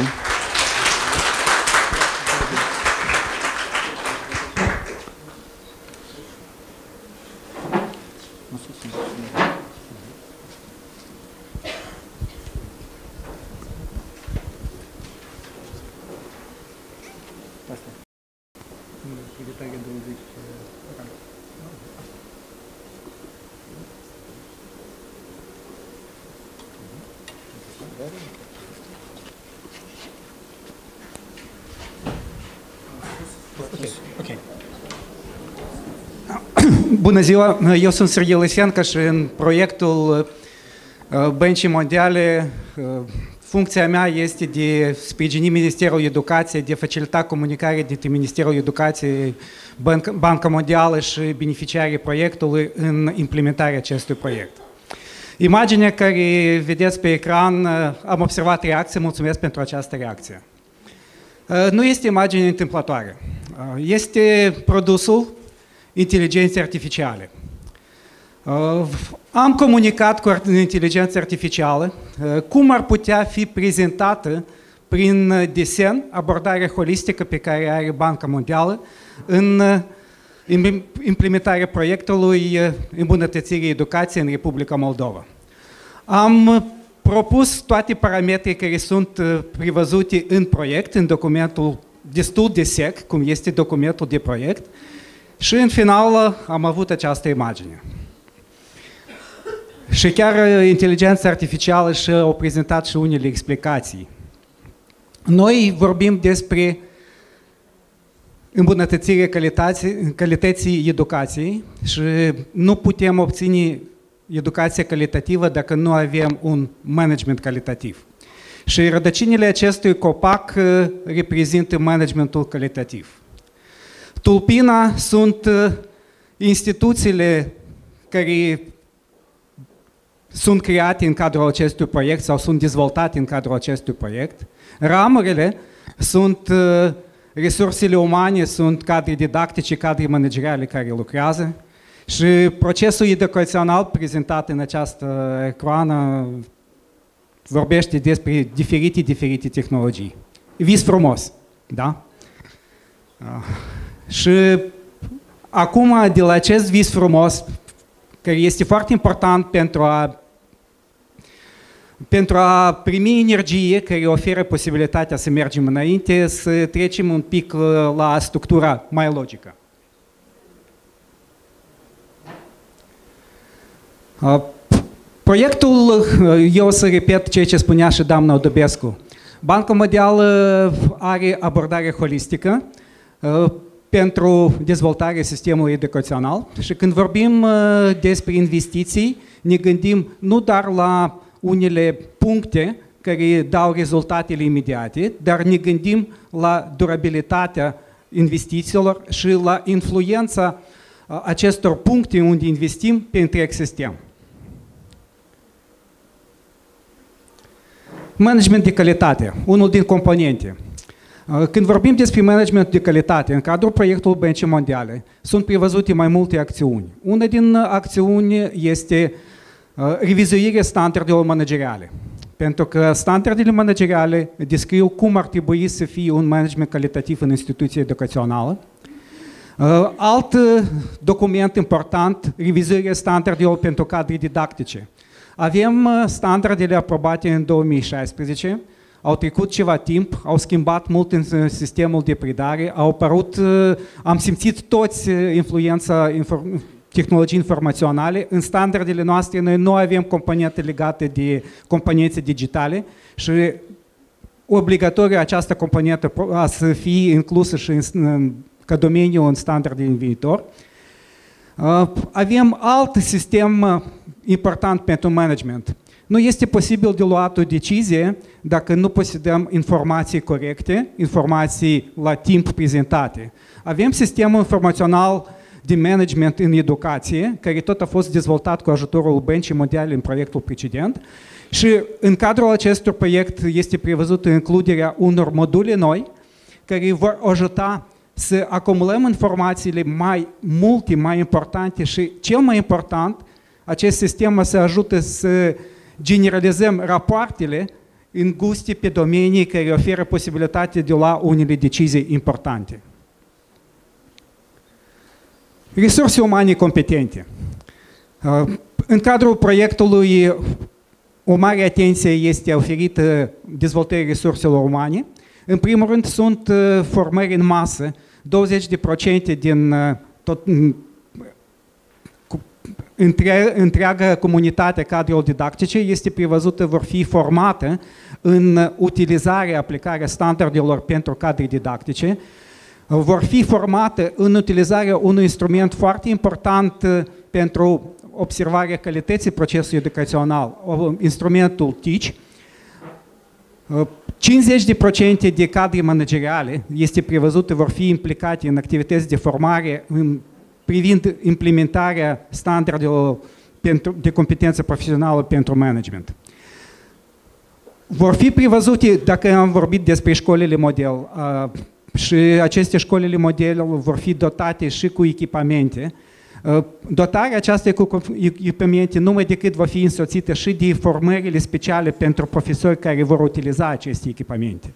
Bună ziua, eu sunt Serghei Lăsencă și în proiectul Băncii Mondiale funcția mea este de sprijini Ministerul Educației, de facilita comunicarea dintre Ministerul Educației, Banca Mondială și beneficiarii proiectului în implementarea acestui proiect. Imaginea care vedeți pe ecran, am observat reacție, mulțumesc pentru această reacție. Nu este imagine întâmplătoare, este produsul inteligenței artificiale. Am comunicat cu inteligența artificială cum ar putea fi prezentată prin desen abordarea holistică pe care are Banca Mondială în implementarea proiectului îmbunătățirii educației în Republica Moldova. Am propus toate parametrii care sunt prevăzute în proiect, în documentul destul de sec, cum este documentul de proiect, și în final am avut această imagine. Și chiar inteligența artificială și-a prezentat și unele explicații. Noi vorbim despre îmbunătățirea calității educației și nu putem obține educație calitativă dacă nu avem un management calitativ. Și rădăcinile acestui copac reprezintă managementul calitativ. Tulpina sunt instituțiile care sunt create în cadrul acestui proiect sau sunt dezvoltate în cadrul acestui proiect. Ramurile sunt resursele umane, sunt cadre didactice, cadre manageriale care lucrează și procesul educațional prezentat în această ecrană vorbește despre diferite tehnologii. Vis frumos, da? Și acum, de la acest vis frumos, care este foarte important pentru a primi energie care oferă posibilitatea să mergem înainte, să trecem un pic la structura mai logică. Proiectul, eu o să repet ceea ce spunea și doamna Odobescu, Banca Mondială are abordare holistică pentru dezvoltarea sistemului educațional și când vorbim despre investiții, ne gândim nu doar la unele puncte care dau rezultatele imediate, dar ne gândim la durabilitatea investițiilor și la influența acestor puncte unde investim pe întreg sistem. Management de calitate, unul din componente. Când vorbim despre management de calitate, în cadrul proiectului Băncii Mondiale, sunt prevăzute mai multe acțiuni. Una din acțiuni este revizuirea standardelor manageriale. Pentru că standardele manageriale descriu cum ar trebui să fie un management calitativ în instituția educațională. Alt document important, revizuirea standardelor pentru cadre didactice. Avem standardele aprobate în 2016, au trecut ceva timp, au schimbat mult în sistemul de predare, au apărut, am simțit toți influența tehnologii informaționale. În standardele noastre noi nu avem componente legate de componențe digitale și obligatoriu această componentă să fie inclusă și ca domeniu în standarde în viitor. Avem alt sistem important pentru management. Nu este posibil de luat o decizie dacă nu posedăm informații corecte, informații la timp prezentate. Avem sistemul informațional de management în educație, care tot a fost dezvoltat cu ajutorul Băncii Mondiale în proiectul precedent și în cadrul acestui proiect este prevăzută includerea unor module noi care vor ajuta să acumulăm informațiile mai multe, mai importante și cel mai important, acest sistem să ajute să generalizăm rapoartele înguste pe domenii care oferă posibilitatea de a lua unele decizii importante. Resurse umane competente. În cadrul proiectului o mare atenție este oferită dezvoltării resurselor umane. În primul rând sunt formări în masă, 20% din întreaga comunitate cadrelor didactice este prevăzută, vor fi formată în utilizarea, aplicarea standardelor pentru cadre didactice. vor fi formate în utilizarea unui instrument foarte important pentru observarea calității procesului educațional, instrumentul TEACH. 50% de cadre manageriale este prevăzute vor fi implicate în activități de formare privind implementarea standardelor de competență profesională pentru management. Vor fi prevăzute, dacă am vorbit despre școlile model, și aceste școlile model vor fi dotate și cu echipamente. Dotarea aceasta cu echipamente numai decât va fi însoțită și de formările speciale pentru profesori care vor utiliza aceste echipamente.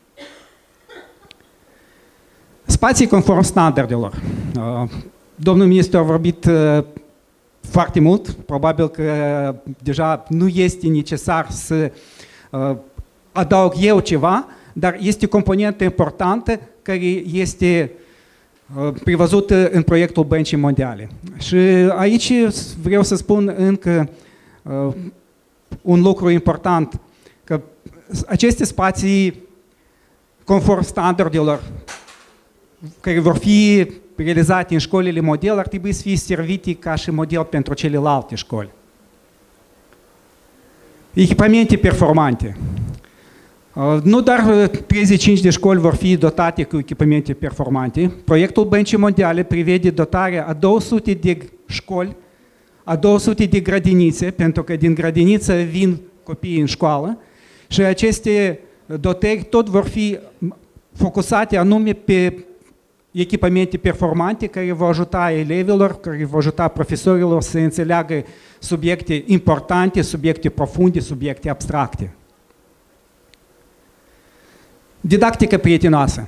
Spații conform standardelor. Domnul ministru a vorbit foarte mult, probabil că deja nu este necesar să adaug eu ceva, dar este o componentă importantă care este prevăzută în proiectul Băncii Mondiale. Și aici vreau să spun încă un lucru important, că aceste spații conform standardelor care vor fi realizate în școlile model ar trebui să fie servite ca și model pentru celelalte școli. Echipamente performante. Nu doar 35 de școli vor fi dotate cu echipamente performante. Proiectul Băncii Mondiale prevede dotarea a 200 de școli, a 200 de grădinițe, pentru că din grădiniță vin copiii în școală și aceste dotări tot vor fi focusate anume pe echipamente performante care vor ajuta elevilor, care vor ajuta profesorilor să înțeleagă subiecte importante, subiecte profunde, subiecte abstracte. Didactică prietenoasă.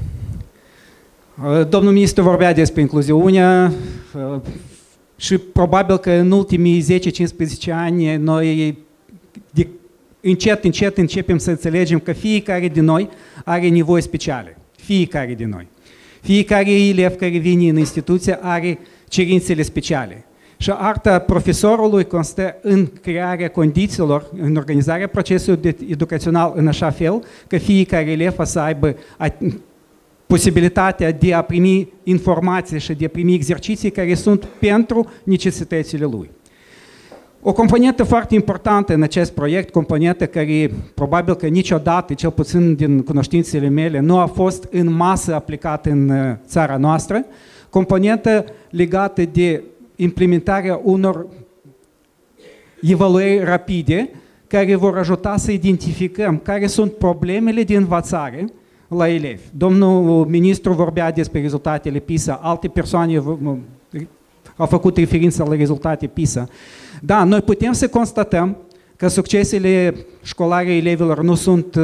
Domnul ministru vorbea despre incluziune și probabil că în ultimii 10-15 ani noi încet începem să înțelegem că fiecare din noi are nevoi speciale. Fiecare din noi. Fiecare elev care vine în instituție are cerințele speciale. Și arta profesorului constă în crearea condițiilor, în organizarea procesului educațional în așa fel că fiecare elev să aibă posibilitatea de a primi informații și de a primi exerciții care sunt pentru necesitățile lui. O componentă foarte importantă în acest proiect, componentă care probabil că niciodată, cel puțin din cunoștințele mele, nu a fost în masă aplicată în țara noastră, componentă legată de implementarea unor evaluări rapide care vor ajuta să identificăm care sunt problemele de învățare la elevi. Domnul ministru vorbea despre rezultatele PISA, alte persoane au făcut referință la rezultate PISA. Da, noi putem să constatăm că succesele școlare elevilor nu sunt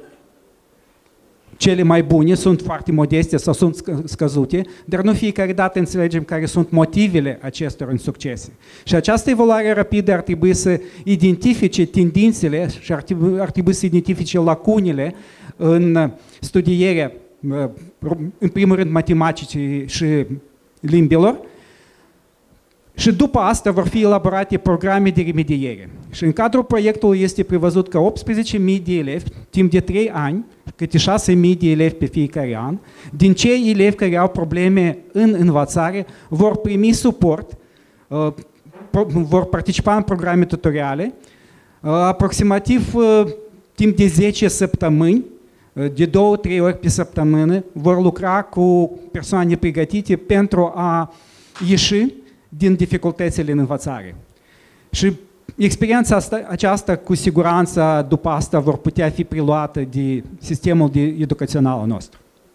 cele mai bune, sunt foarte modeste sau sunt scăzute, dar nu fiecare dată înțelegem care sunt motivele acestor insuccese. Și această evaluare rapidă ar trebui să identifice tendințele și ar trebui să identifice lacunele în studierea, în primul rând, matematicii și limbilor, și după asta vor fi elaborate programe de remediere. Și în cadrul proiectului este prevăzut că 18.000 de elevi, timp de 3 ani, câte 6.000 de elevi pe fiecare an, din cei elevi care au probleme în învățare, vor primi suport, vor participa în programe tutoriale, aproximativ timp de 10 săptămâni, de 2-3 ori pe săptămână, vor lucra cu persoane pregătite pentru a ieși din dificultățile în învățare. Și experiența aceasta, cu siguranță, după asta vor putea fi preluată de sistemul educațional nostru.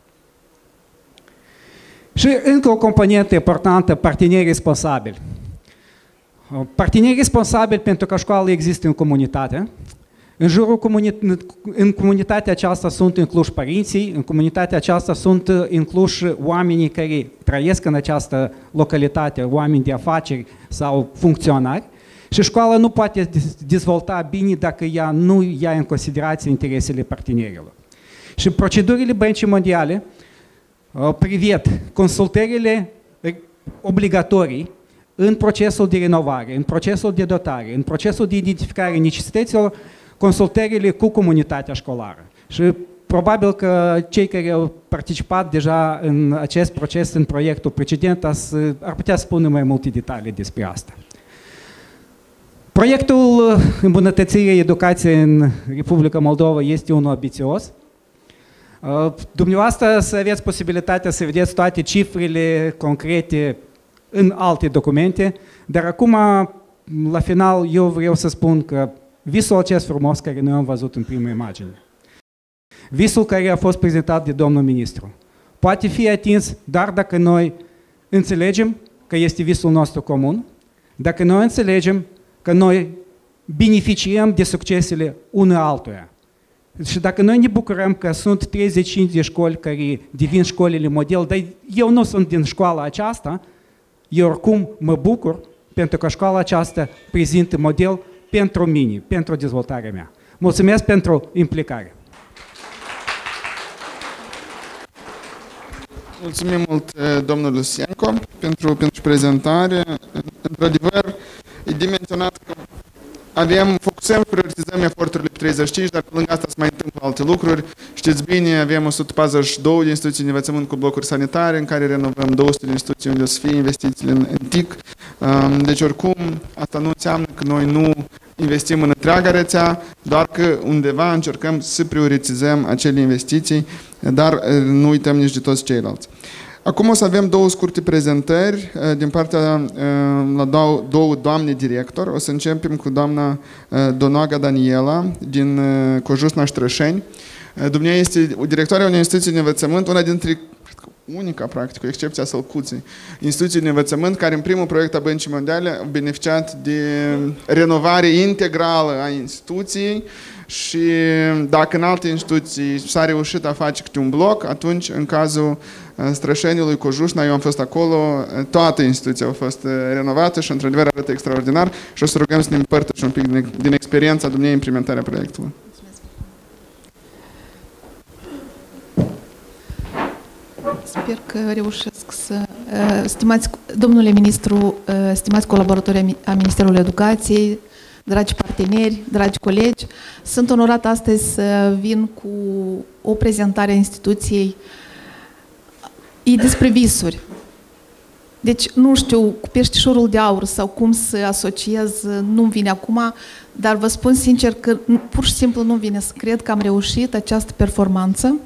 Și încă o componentă importantă, parteneri responsabili. Parteneri responsabili pentru că școala există în comunitate. În comunitatea aceasta sunt incluși părinții, în comunitatea aceasta sunt incluși oamenii care trăiesc în această localitate, oameni de afaceri sau funcționari. Și școala nu poate dezvolta bine dacă ea nu ia în considerație interesele partenerilor. Și procedurile Băncii Mondiale prived consultările obligatorii în procesul de renovare, în procesul de dotare, în procesul de identificare necesităților, consultările cu comunitatea școlară. Și probabil că cei care au participat deja în acest proces, în proiectul precedent, ar putea spune mai multe detalii despre asta. Proiectul îmbunătățirii educației în Republica Moldova este unul ambițios. Dumneavoastră să aveți posibilitatea să vedeți toate cifrele concrete în alte documente, dar acum, la final, eu vreau să spun că visul acest frumos care noi am văzut în prima imagine, visul care a fost prezentat de domnul ministru, poate fi atins doar dacă noi înțelegem că este visul nostru comun, dacă noi înțelegem că noi beneficiem de succesele unul altuia. Și dacă noi ne bucurăm că sunt 35 de școli care devin școlile model, dar eu nu sunt din școala aceasta, eu oricum mă bucur pentru că școala aceasta prezintă model pentru mine, pentru dezvoltarea mea. Mulțumesc pentru implicare. Mulțumim mult, domnul Lucienco, pentru prezentare. Într-adevăr, e dimensionat că focusăm, prioritizăm eforturile pe 35, dar pe lângă asta se mai întâmplă alte lucruri. Știți bine, avem 142 de instituții de învățământ cu blocuri sanitare, în care renovăm 200 de instituții unde o să fie investițiile în TIC. Deci, oricum, asta nu înseamnă că noi nu investim în întreaga rețea, doar că undeva încercăm să prioritizăm acele investiții, dar nu uităm nici de toți ceilalți. Acum o să avem două scurte prezentări din partea la două doamne director. O să începem cu doamna Donoaga Daniela din Cojusna Ștrășeni. Dumnezeu este directoarea unei instituții de învățământ, una dintre unica, practic, cu excepția Sălcuții, instituții de învățământ care în primul proiect a Băncii Mondiale au beneficiat de renovare integrală a instituției și dacă în alte instituții s-a reușit a face câte un bloc, atunci în cazul Strășeniului Cojușna, eu am fost acolo, toată instituția a fost renovată și într-adevăr arată extraordinar și o să rugăm să ne împărtăși un pic din experiența dumneavoastră în implementarea proiectului. Sper că reușesc să... Stimați domnule ministru, stimați colaboratori a Ministerului Educației, dragi parteneri, dragi colegi, sunt onorat astăzi să vin cu o prezentare a instituției. E despre visuri. Deci nu știu cu peștișorul de aur sau cum să asociez, nu-mi vine acum, dar vă spun sincer că pur și simplu nu vine să cred că am reușit această performanță.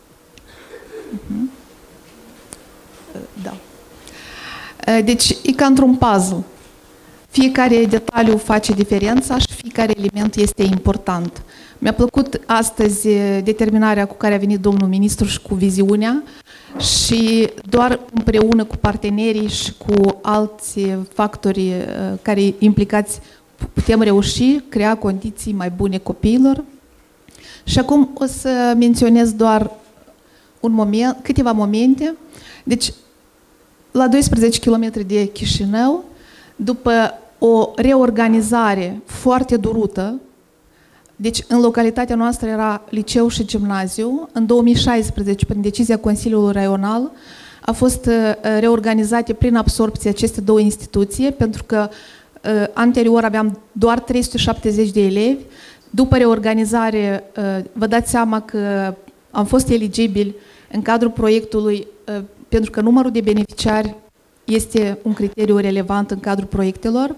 Da. Deci e ca într-un puzzle. Fiecare detaliu face diferența și fiecare element este important. Mi-a plăcut astăzi determinarea cu care a venit domnul ministru și cu viziunea și doar împreună cu partenerii și cu alți factori care implicați putem reuși, crea condiții mai bune copiilor. Și acum o să menționez doar câteva momente. Deci, la 12 km de Chișinău, după o reorganizare foarte durută, deci în localitatea noastră era liceu și gimnaziu, în 2016, prin decizia Consiliului Raional, a fost reorganizate prin absorpție aceste două instituții, pentru că anterior aveam doar 370 de elevi. După reorganizare, vă dați seama că am fost eligibili în cadrul proiectului, pentru că numărul de beneficiari este un criteriu relevant în cadrul proiectelor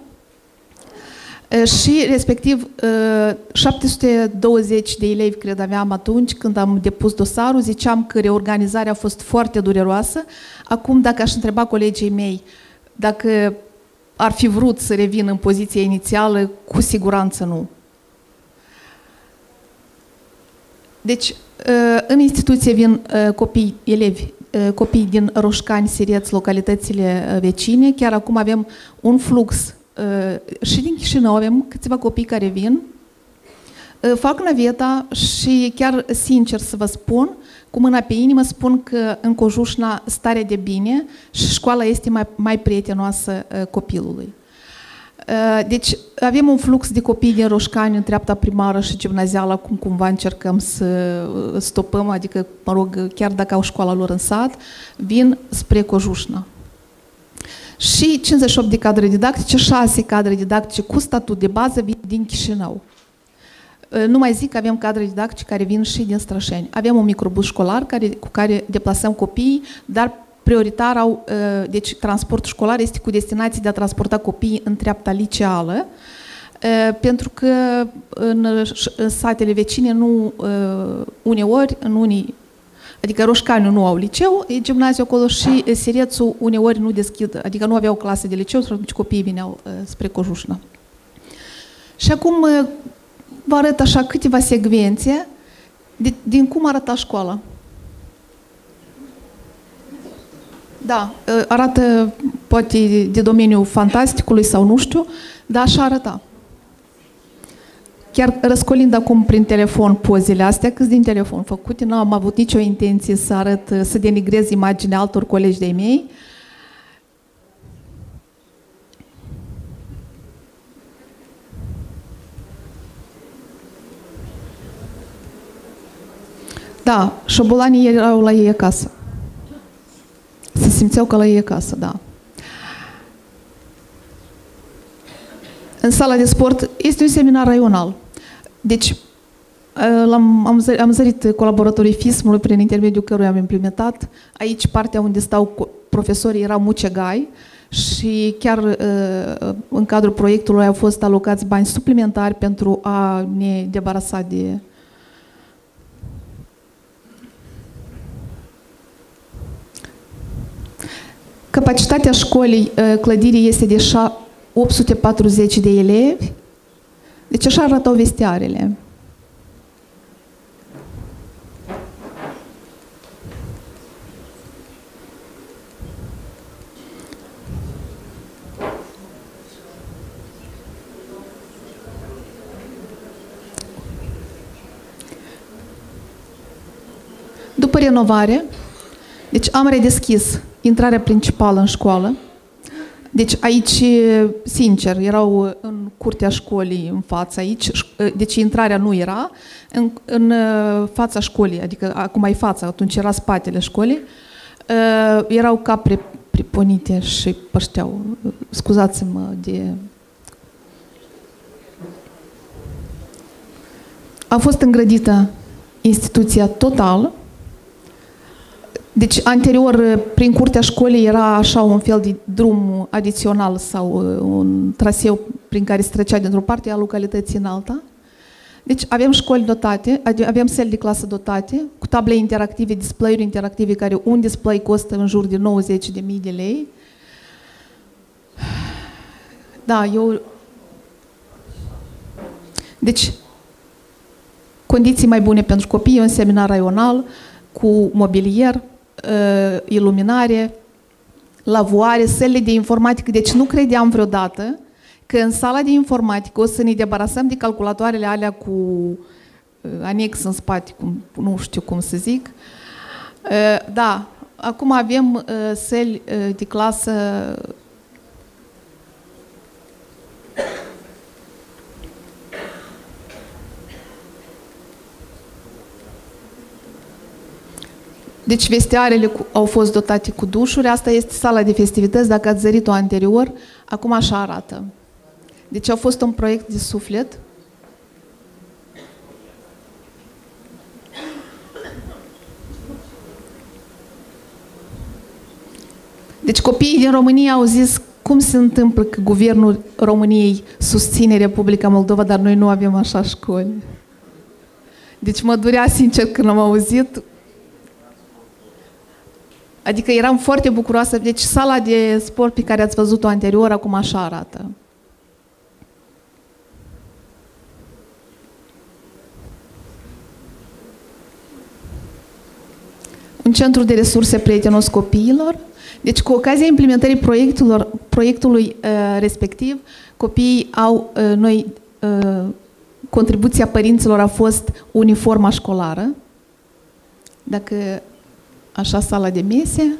și respectiv 720 de elevi, cred, aveam atunci când am depus dosarul, ziceam că reorganizarea a fost foarte dureroasă. Acum, dacă aș întreba colegii mei dacă ar fi vrut să revină în poziția inițială, cu siguranță nu. Deci, în instituție vin copii din Roșcani, Sireț, localitățile vecine. Chiar acum avem un flux și din Chișinău avem câțiva copii care vin, fac naveta și chiar sincer să vă spun, cu mâna pe inimă spun că în Cojușna stare de bine și școala este mai prietenoasă copilului. Deci avem un flux de copii din Roșcani în treapta primară și gimnazială, acum cumva încercăm să stopăm, adică, mă rog, chiar dacă au școala lor în sat, vin spre Cojușna. Și 58 de cadre didactice, 6 cadre didactice cu statut de bază vin din Chișinău. Nu mai zic că avem cadre didactice care vin și din Strășeni. Avem un microbus școlar cu care deplasăm copiii, dar prioritar au, deci transportul școlar este cu destinație de a transporta copiii în treapta liceală, pentru că în satele vecine nu, uneori, adică Roșcaniu nu au liceu, e gimnaziu acolo și Sirețul uneori nu deschid, adică nu aveau clase de liceu, și atunci copiii vineau spre Cojușna. Și acum vă arăt așa câteva secvențe din cum arăta școala. Da, arată poate de domeniul fantasticului sau nu știu, dar așa arăta. Chiar răscolind acum prin telefon pozele astea, câți din telefon făcute, nu am avut nicio intenție să arăt, să denigrez imaginea altor colegi de-ai mei. Da, șobolanii erau la ei acasă. Se simțeau că la ei acasă, da. În sala de sport este un seminar raional. Deci, am zărit colaboratorii FISM-ului prin intermediul căruia am implementat. Aici, partea unde stau profesorii era mucegai și chiar în cadrul proiectului au fost alocați bani suplimentari pentru a ne debarasa de... Capacitatea școlii, clădirii, este de 840 de elevi. Deci așa arătau vestiarele. După renovare, deci am redeschis intrarea principală în școală. Deci aici, sincer, erau în curtea școlii în fața aici, deci intrarea nu era, în fața școlii, adică acum e fața, atunci era spatele școlii, erau capre priponite și pășteau, scuzați-mă de... A fost îngrădită instituția total. Deci, anterior, prin curtea școlii era așa un fel de drum adițional sau un traseu prin care se trecea dintr-o parte a localității în alta. Deci, avem școli dotate, avem săli de clasă dotate, cu table interactive, display-uri interactive, care un display costă în jur de 90.000 de lei. Da, Deci, condiții mai bune pentru copii, un seminar raional cu mobilier, iluminare, lavoare, sălile de informatică. Deci nu credeam vreodată că în sala de informatică o să ne debarasăm de calculatoarele alea cu anex în spate, nu știu cum să zic. Da, acum avem săli de clasă Deci vestiarele au fost dotate cu dușuri, asta este sala de festivități, dacă ați zărit-o anterior, acum așa arată. Deci a fost un proiect de suflet. Deci copiii din România au zis cum se întâmplă că guvernul României susține Republica Moldova, dar noi nu avem așa școli. Deci mă durea sincer când am auzit. Adică eram foarte bucuroasă. Deci sala de sport pe care ați văzut-o anterior, acum așa arată. Un centru de resurse prietenos copiilor. Deci cu ocazia implementării proiectului respectiv, copiii au, contribuția părinților a fost uniforma școlară. Dacă așa sala de mese.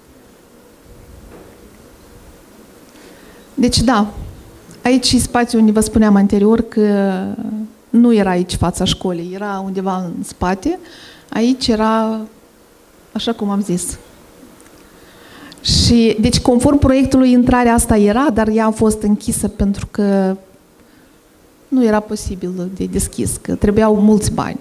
Deci da, aici e spațiul unde vă spuneam anterior că nu era aici fața școlii, era undeva în spate. Aici era, așa cum am zis. Și, deci, conform proiectului, intrarea asta era, dar ea a fost închisă pentru că nu era posibil de deschis, că trebuiau mulți bani.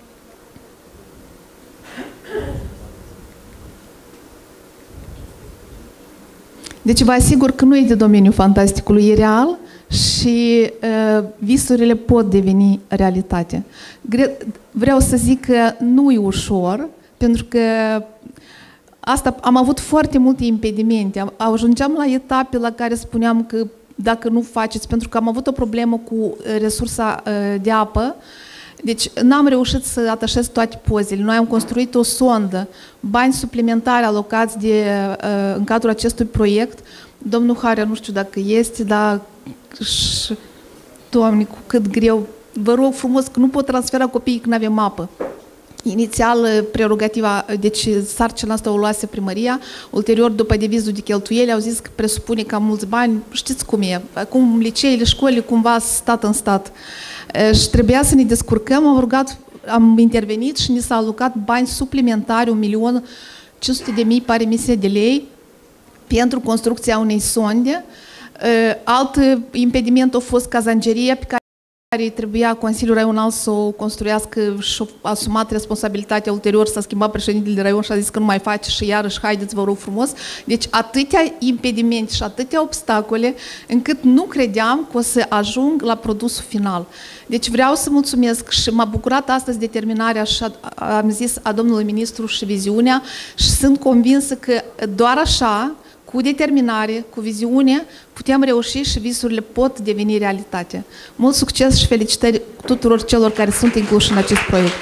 Deci vă asigur că nu e de domeniul fantasticului, e real și visurile pot deveni realitate. Vreau să zic că nu e ușor, pentru că asta, am avut foarte multe impedimente. Ajungeam la etape la care spuneam că dacă nu faceți, pentru că am avut o problemă cu resursa de apă, deci n-am reușit să atașez toate pozele. Noi am construit o sondă, bani suplimentari alocați în cadrul acestui proiect. Domnul Harea, nu știu dacă este, dar, Doamne, cu cât greu. Vă rog frumos că nu pot transfera copiii când avem apă. Inițial, prerogativa, deci sarcina asta o luase primăria, ulterior, după devizul de cheltuieli, au zis că presupune cam mulți bani, știți cum e, acum liceele, școlile, cumva stat în stat. Și trebuia să ne descurcăm, am intervenit și ni s-a alocat bani suplimentari, 1.500.000, pare misiune de lei, pentru construcția unei sonde. Alt impediment a fost cazangeria pe care trebuia Consiliul Raional să o construiască și a asumat responsabilitatea ulterior, s-a schimbat președintele de raion și a zis că nu mai face și iarăși haideți, vă rog frumos. Deci atâtea impedimente și atâtea obstacole încât nu credeam că o să ajung la produsul final. Deci vreau să mulțumesc și m-a bucurat astăzi determinarea și am zis a domnului ministru și viziunea și sunt convinsă că doar așa, cu determinare, cu viziune, putem reuși și visurile pot deveni realitate. Mult succes și felicitări tuturor celor care sunt incluși în acest proiect.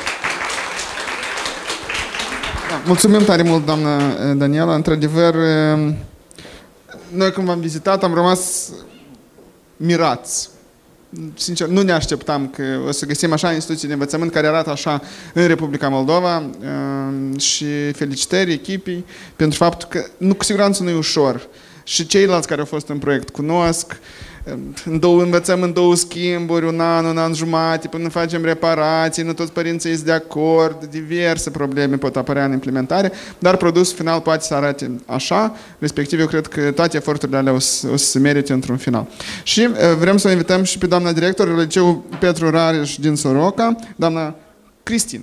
Da, mulțumim tare mult, doamnă Daniela. Într-adevăr, noi când v-am vizitat am rămas mirați. Sincer, nu ne așteptam că o să găsim așa instituții de învățământ care arată așa în Republica Moldova și felicitări echipii pentru faptul că cu siguranță nu e ușor. Și ceilalți care au fost în proiect cunosc, învățăm în două schimburi, un an jumate, până facem reparații, nu toți părinții sunt de acord, diverse probleme pot apărea în implementare, dar produsul final poate să arate așa, respectiv eu cred că toate eforturile alea o să se merite într-un final. Și vrem să o invităm și pe doamna director Liceul Petru Rareș din Soroca, doamna Cristina.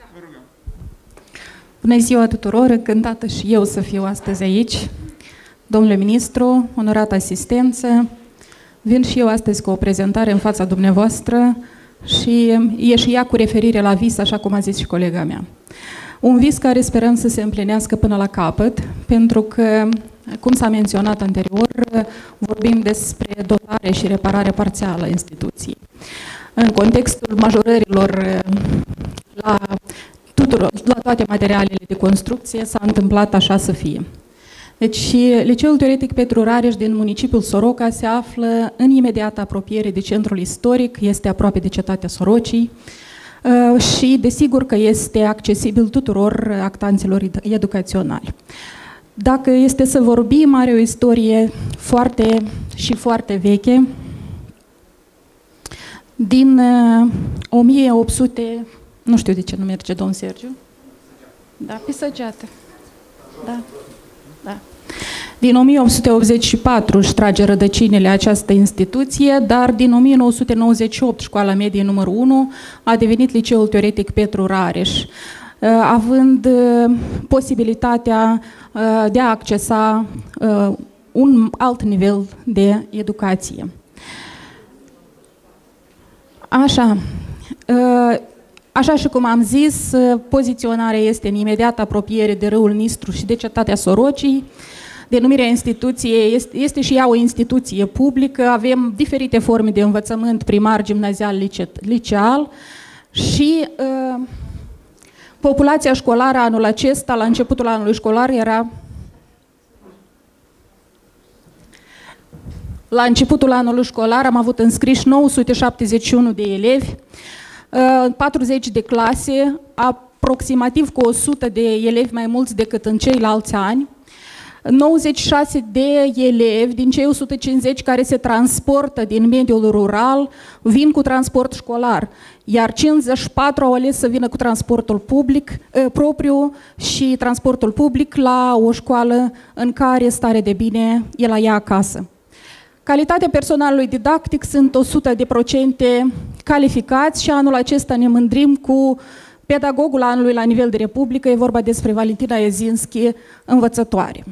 Bună ziua tuturor, încântată și eu să fiu astăzi aici. Domnule ministru, onorată asistență, vin și eu astăzi cu o prezentare în fața dumneavoastră și e și ea cu referire la vis, așa cum a zis și colega mea. Un vis care sperăm să se împlinească până la capăt, pentru că, cum s-a menționat anterior, vorbim despre dotare și reparare parțială a instituției. În contextul majorărilor la toate materialele de construcție s-a întâmplat așa să fie. Deci, Liceul Teoretic Petru Rareș din municipiul Soroca se află în imediată apropiere de centrul istoric, este aproape de cetatea Sorocii și, desigur, că este accesibil tuturor actanților educaționali. Dacă este să vorbim, are o istorie foarte veche, din 1800, nu știu de ce nu merge domn Sergiu, da, pe săgeată, da. Din 1884 își trage rădăcinile această instituție, dar din 1998 Școala Medie numărul 1 a devenit Liceul Teoretic Petru Rareș, având posibilitatea de a accesa un alt nivel de educație. Așa și cum am zis, poziționarea este în imediată apropiere de râul Nistru și de cetatea Sorocii. Denumirea instituției este și ea o instituție publică, avem diferite forme de învățământ primar, gimnazial, liceal și populația școlară anul acesta, la începutul anului școlar, la începutul anului școlar am avut înscriși 971 de elevi, 40 de clase, aproximativ cu 100 de elevi mai mulți decât în ceilalți ani, 96 de elevi din cei 150 care se transportă din mediul rural vin cu transport școlar, iar 54 au ales să vină cu transportul public propriu și transportul public la o școală în care stare de bine e la ea acasă. Calitatea personalului didactic sunt 100% calificați și anul acesta ne mândrim cu pedagogul anului la nivel de Republică, e vorba despre Valentina Ezinski, învățătoare.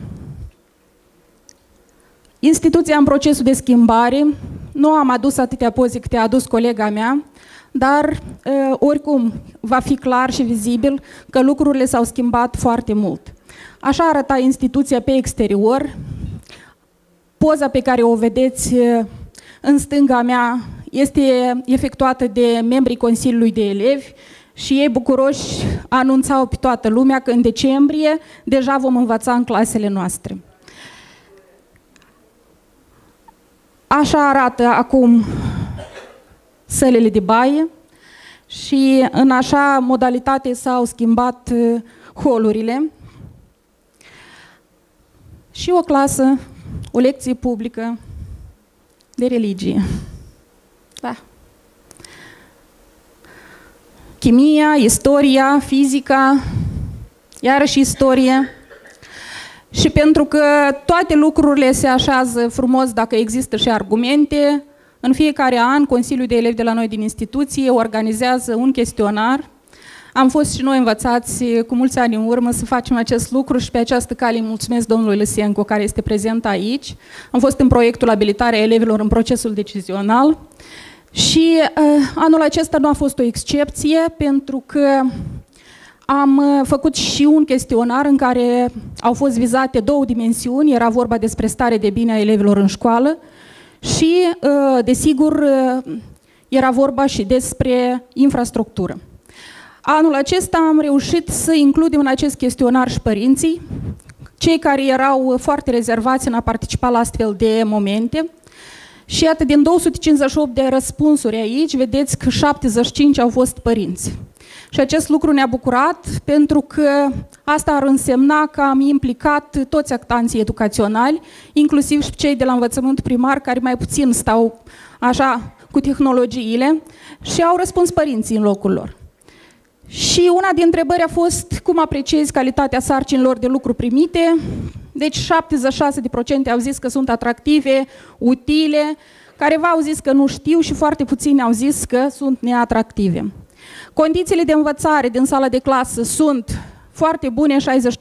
Instituția în procesul de schimbare, nu am adus atâtea poze câte a adus colega mea, dar oricum va fi clar și vizibil că lucrurile s-au schimbat foarte mult. Așa arăta instituția pe exterior. Poza pe care o vedeți în stânga mea este efectuată de membrii Consiliului de Elevi și ei bucuroși anunțau pe toată lumea că în decembrie deja vom învăța în clasele noastre. Așa arată acum sălile de baie și în așa modalitate s-au schimbat holurile. Și o clasă, o lecție publică de religie. Da. Chimia, istoria, fizica, iarăși istorie. Și pentru că toate lucrurile se așează frumos dacă există și argumente, în fiecare an Consiliul de Elevi de la noi din instituție organizează un chestionar. Am fost și noi învățați cu mulți ani în urmă să facem acest lucru și pe această cale îi mulțumesc domnului Lăsenco care este prezent aici. Am fost în proiectul abilitarea elevilor în procesul decizional și anul acesta nu a fost o excepție pentru că am făcut și un chestionar în care au fost vizate două dimensiuni, era vorba despre stare de bine a elevilor în școală și, desigur, era vorba și despre infrastructură. Anul acesta am reușit să includem în acest chestionar și părinții, cei care erau foarte rezervați în a participa la astfel de momente. Și iată, din 258 de răspunsuri aici, vedeți că 75 au fost părinți. Și acest lucru ne-a bucurat pentru că asta ar însemna că am implicat toți actanții educaționali, inclusiv și cei de la învățământ primar, care mai puțin stau așa cu tehnologiile și au răspuns părinții în locul lor. Și una dintre întrebări a fost cum apreciezi calitatea sarcinilor de lucru primite. Deci 76% au zis că sunt atractive, utile, careva au zis că nu știu și foarte puțini au zis că sunt neatractive. Condițiile de învățare din sala de clasă sunt foarte bune,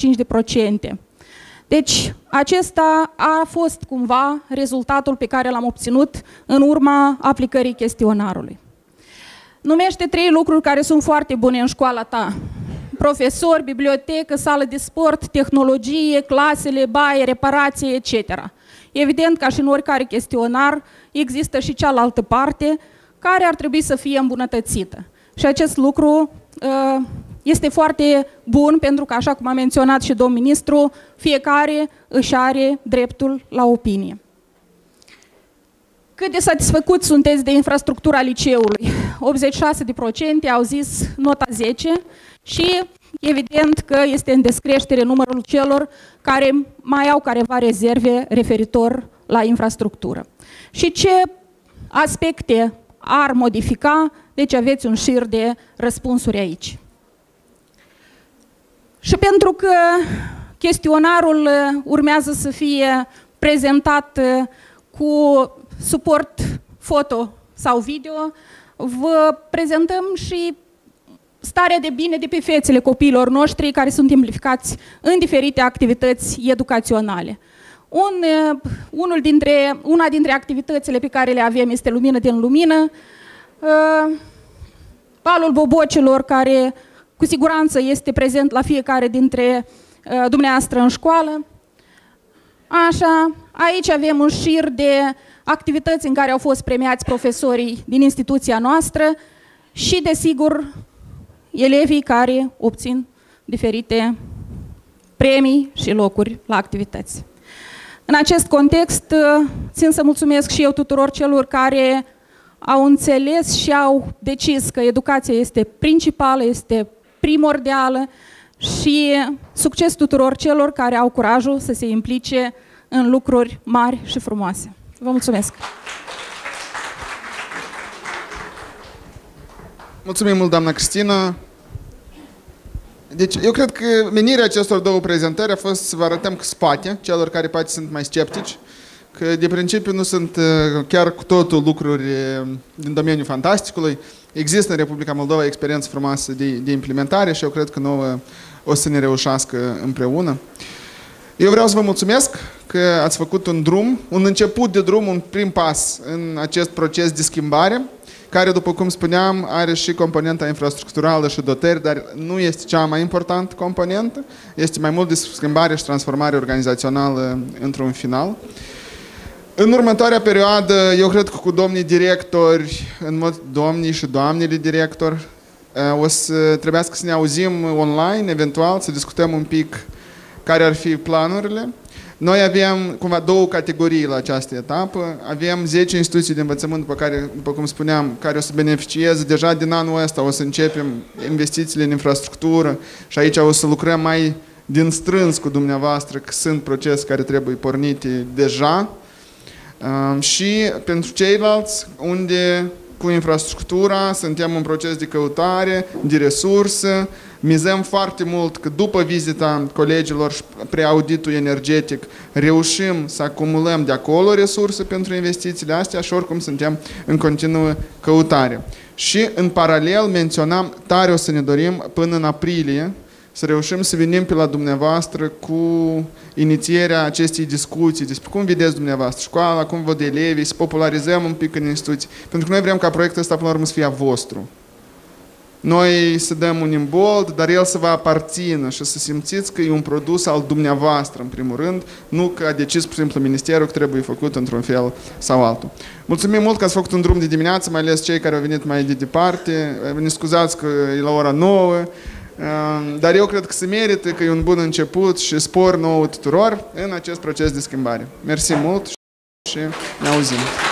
65%. Deci acesta a fost cumva rezultatul pe care l-am obținut în urma aplicării chestionarului. Numește 3 lucruri care sunt foarte bune în școala ta. Profesori, bibliotecă, sală de sport, tehnologie, clasele, baie, reparație, etc. Evident, ca și în oricare chestionar, există și cealaltă parte care ar trebui să fie îmbunătățită. Și acest lucru este foarte bun pentru că, așa cum a menționat și domnul ministru, fiecare își are dreptul la opinie. Cât de satisfăcuți sunteți de infrastructura liceului? 86% au zis nota 10 și evident că este în descreștere numărul celor care mai au careva rezerve referitor la infrastructură. Și ce aspecte ar modifica? Deci aveți un șir de răspunsuri aici. Și pentru că chestionarul urmează să fie prezentat cu suport foto sau video, vă prezentăm și starea de bine de pe fețele copiilor noștri care sunt implicați în diferite activități educaționale. Una dintre activitățile pe care le avem este Lumină din Lumină, balul bobocilor care cu siguranță este prezent la fiecare dintre dumneavoastră în școală. Așa, aici avem un șir de activități în care au fost premiați profesorii din instituția noastră și, desigur, elevii care obțin diferite premii și locuri la activități. În acest context, țin să mulțumesc și eu tuturor celor care au înțeles și au decis că educația este principală, este primordială și succes tuturor celor care au curajul să se implice în lucruri mari și frumoase. Vă mulțumesc! Mulțumim mult, doamna Cristina. Deci, eu cred că menirea acestor două prezentări a fost să vă arătăm spate celor care poate sunt mai sceptici, că de principiu nu sunt chiar cu totul lucruri din domeniul fantasticului. Există în Republica Moldova experiență frumoasă de implementare și eu cred că nouă o să ne reușească împreună. Eu vreau să vă mulțumesc că ați făcut un drum, un început de drum, un prim pas în acest proces de schimbare, care, după cum spuneam, are și componenta infrastructurală și dotări, dar nu este cea mai importantă componentă, este mai mult de schimbare și transformare organizațională într-un final. În următoarea perioadă, eu cred că cu domnii directori, în mod domnii și doamnele directori, o să trebuiască să ne auzim online, eventual, să discutăm un pic care ar fi planurile. Noi avem cumva două categorii la această etapă. Avem 10 instituții de învățământ, după cum spuneam, care o să beneficieze. Deja din anul ăsta o să începem investițiile în infrastructură și aici o să lucrăm mai din strâns cu dumneavoastră, că sunt procese care trebuie pornite deja. Și pentru ceilalți, unde cu infrastructura suntem în proces de căutare, de resurse, mizăm foarte mult că după vizita colegilor și preauditul energetic reușim să acumulăm de acolo resurse pentru investițiile astea și oricum suntem în continuă căutare. Și în paralel menționam, tare o să ne dorim până în aprilie să reușim să venim pe la dumneavoastră cu inițierea acestei discuții despre cum vedeți dumneavoastră școala, cum văd elevii, să popularizăm un pic în instituții. Pentru că noi vrem ca proiectul ăsta până la urmă să fie a vostru. Noi să dăm un imbold, dar el să vă aparțină și să simțiți că e un produs al dumneavoastră, în primul rând, nu că a decis, pur și simplu, ministerul că trebuie făcut într-un fel sau altul. Mulțumim mult că ați făcut un drum de dimineață, mai ales cei care au venit mai de departe. Ne scuzați că e la ora 9, dar eu cred că se merită, că e un bun început și spor nouă tuturor în acest proces de schimbare. Mersi mult și ne auzim!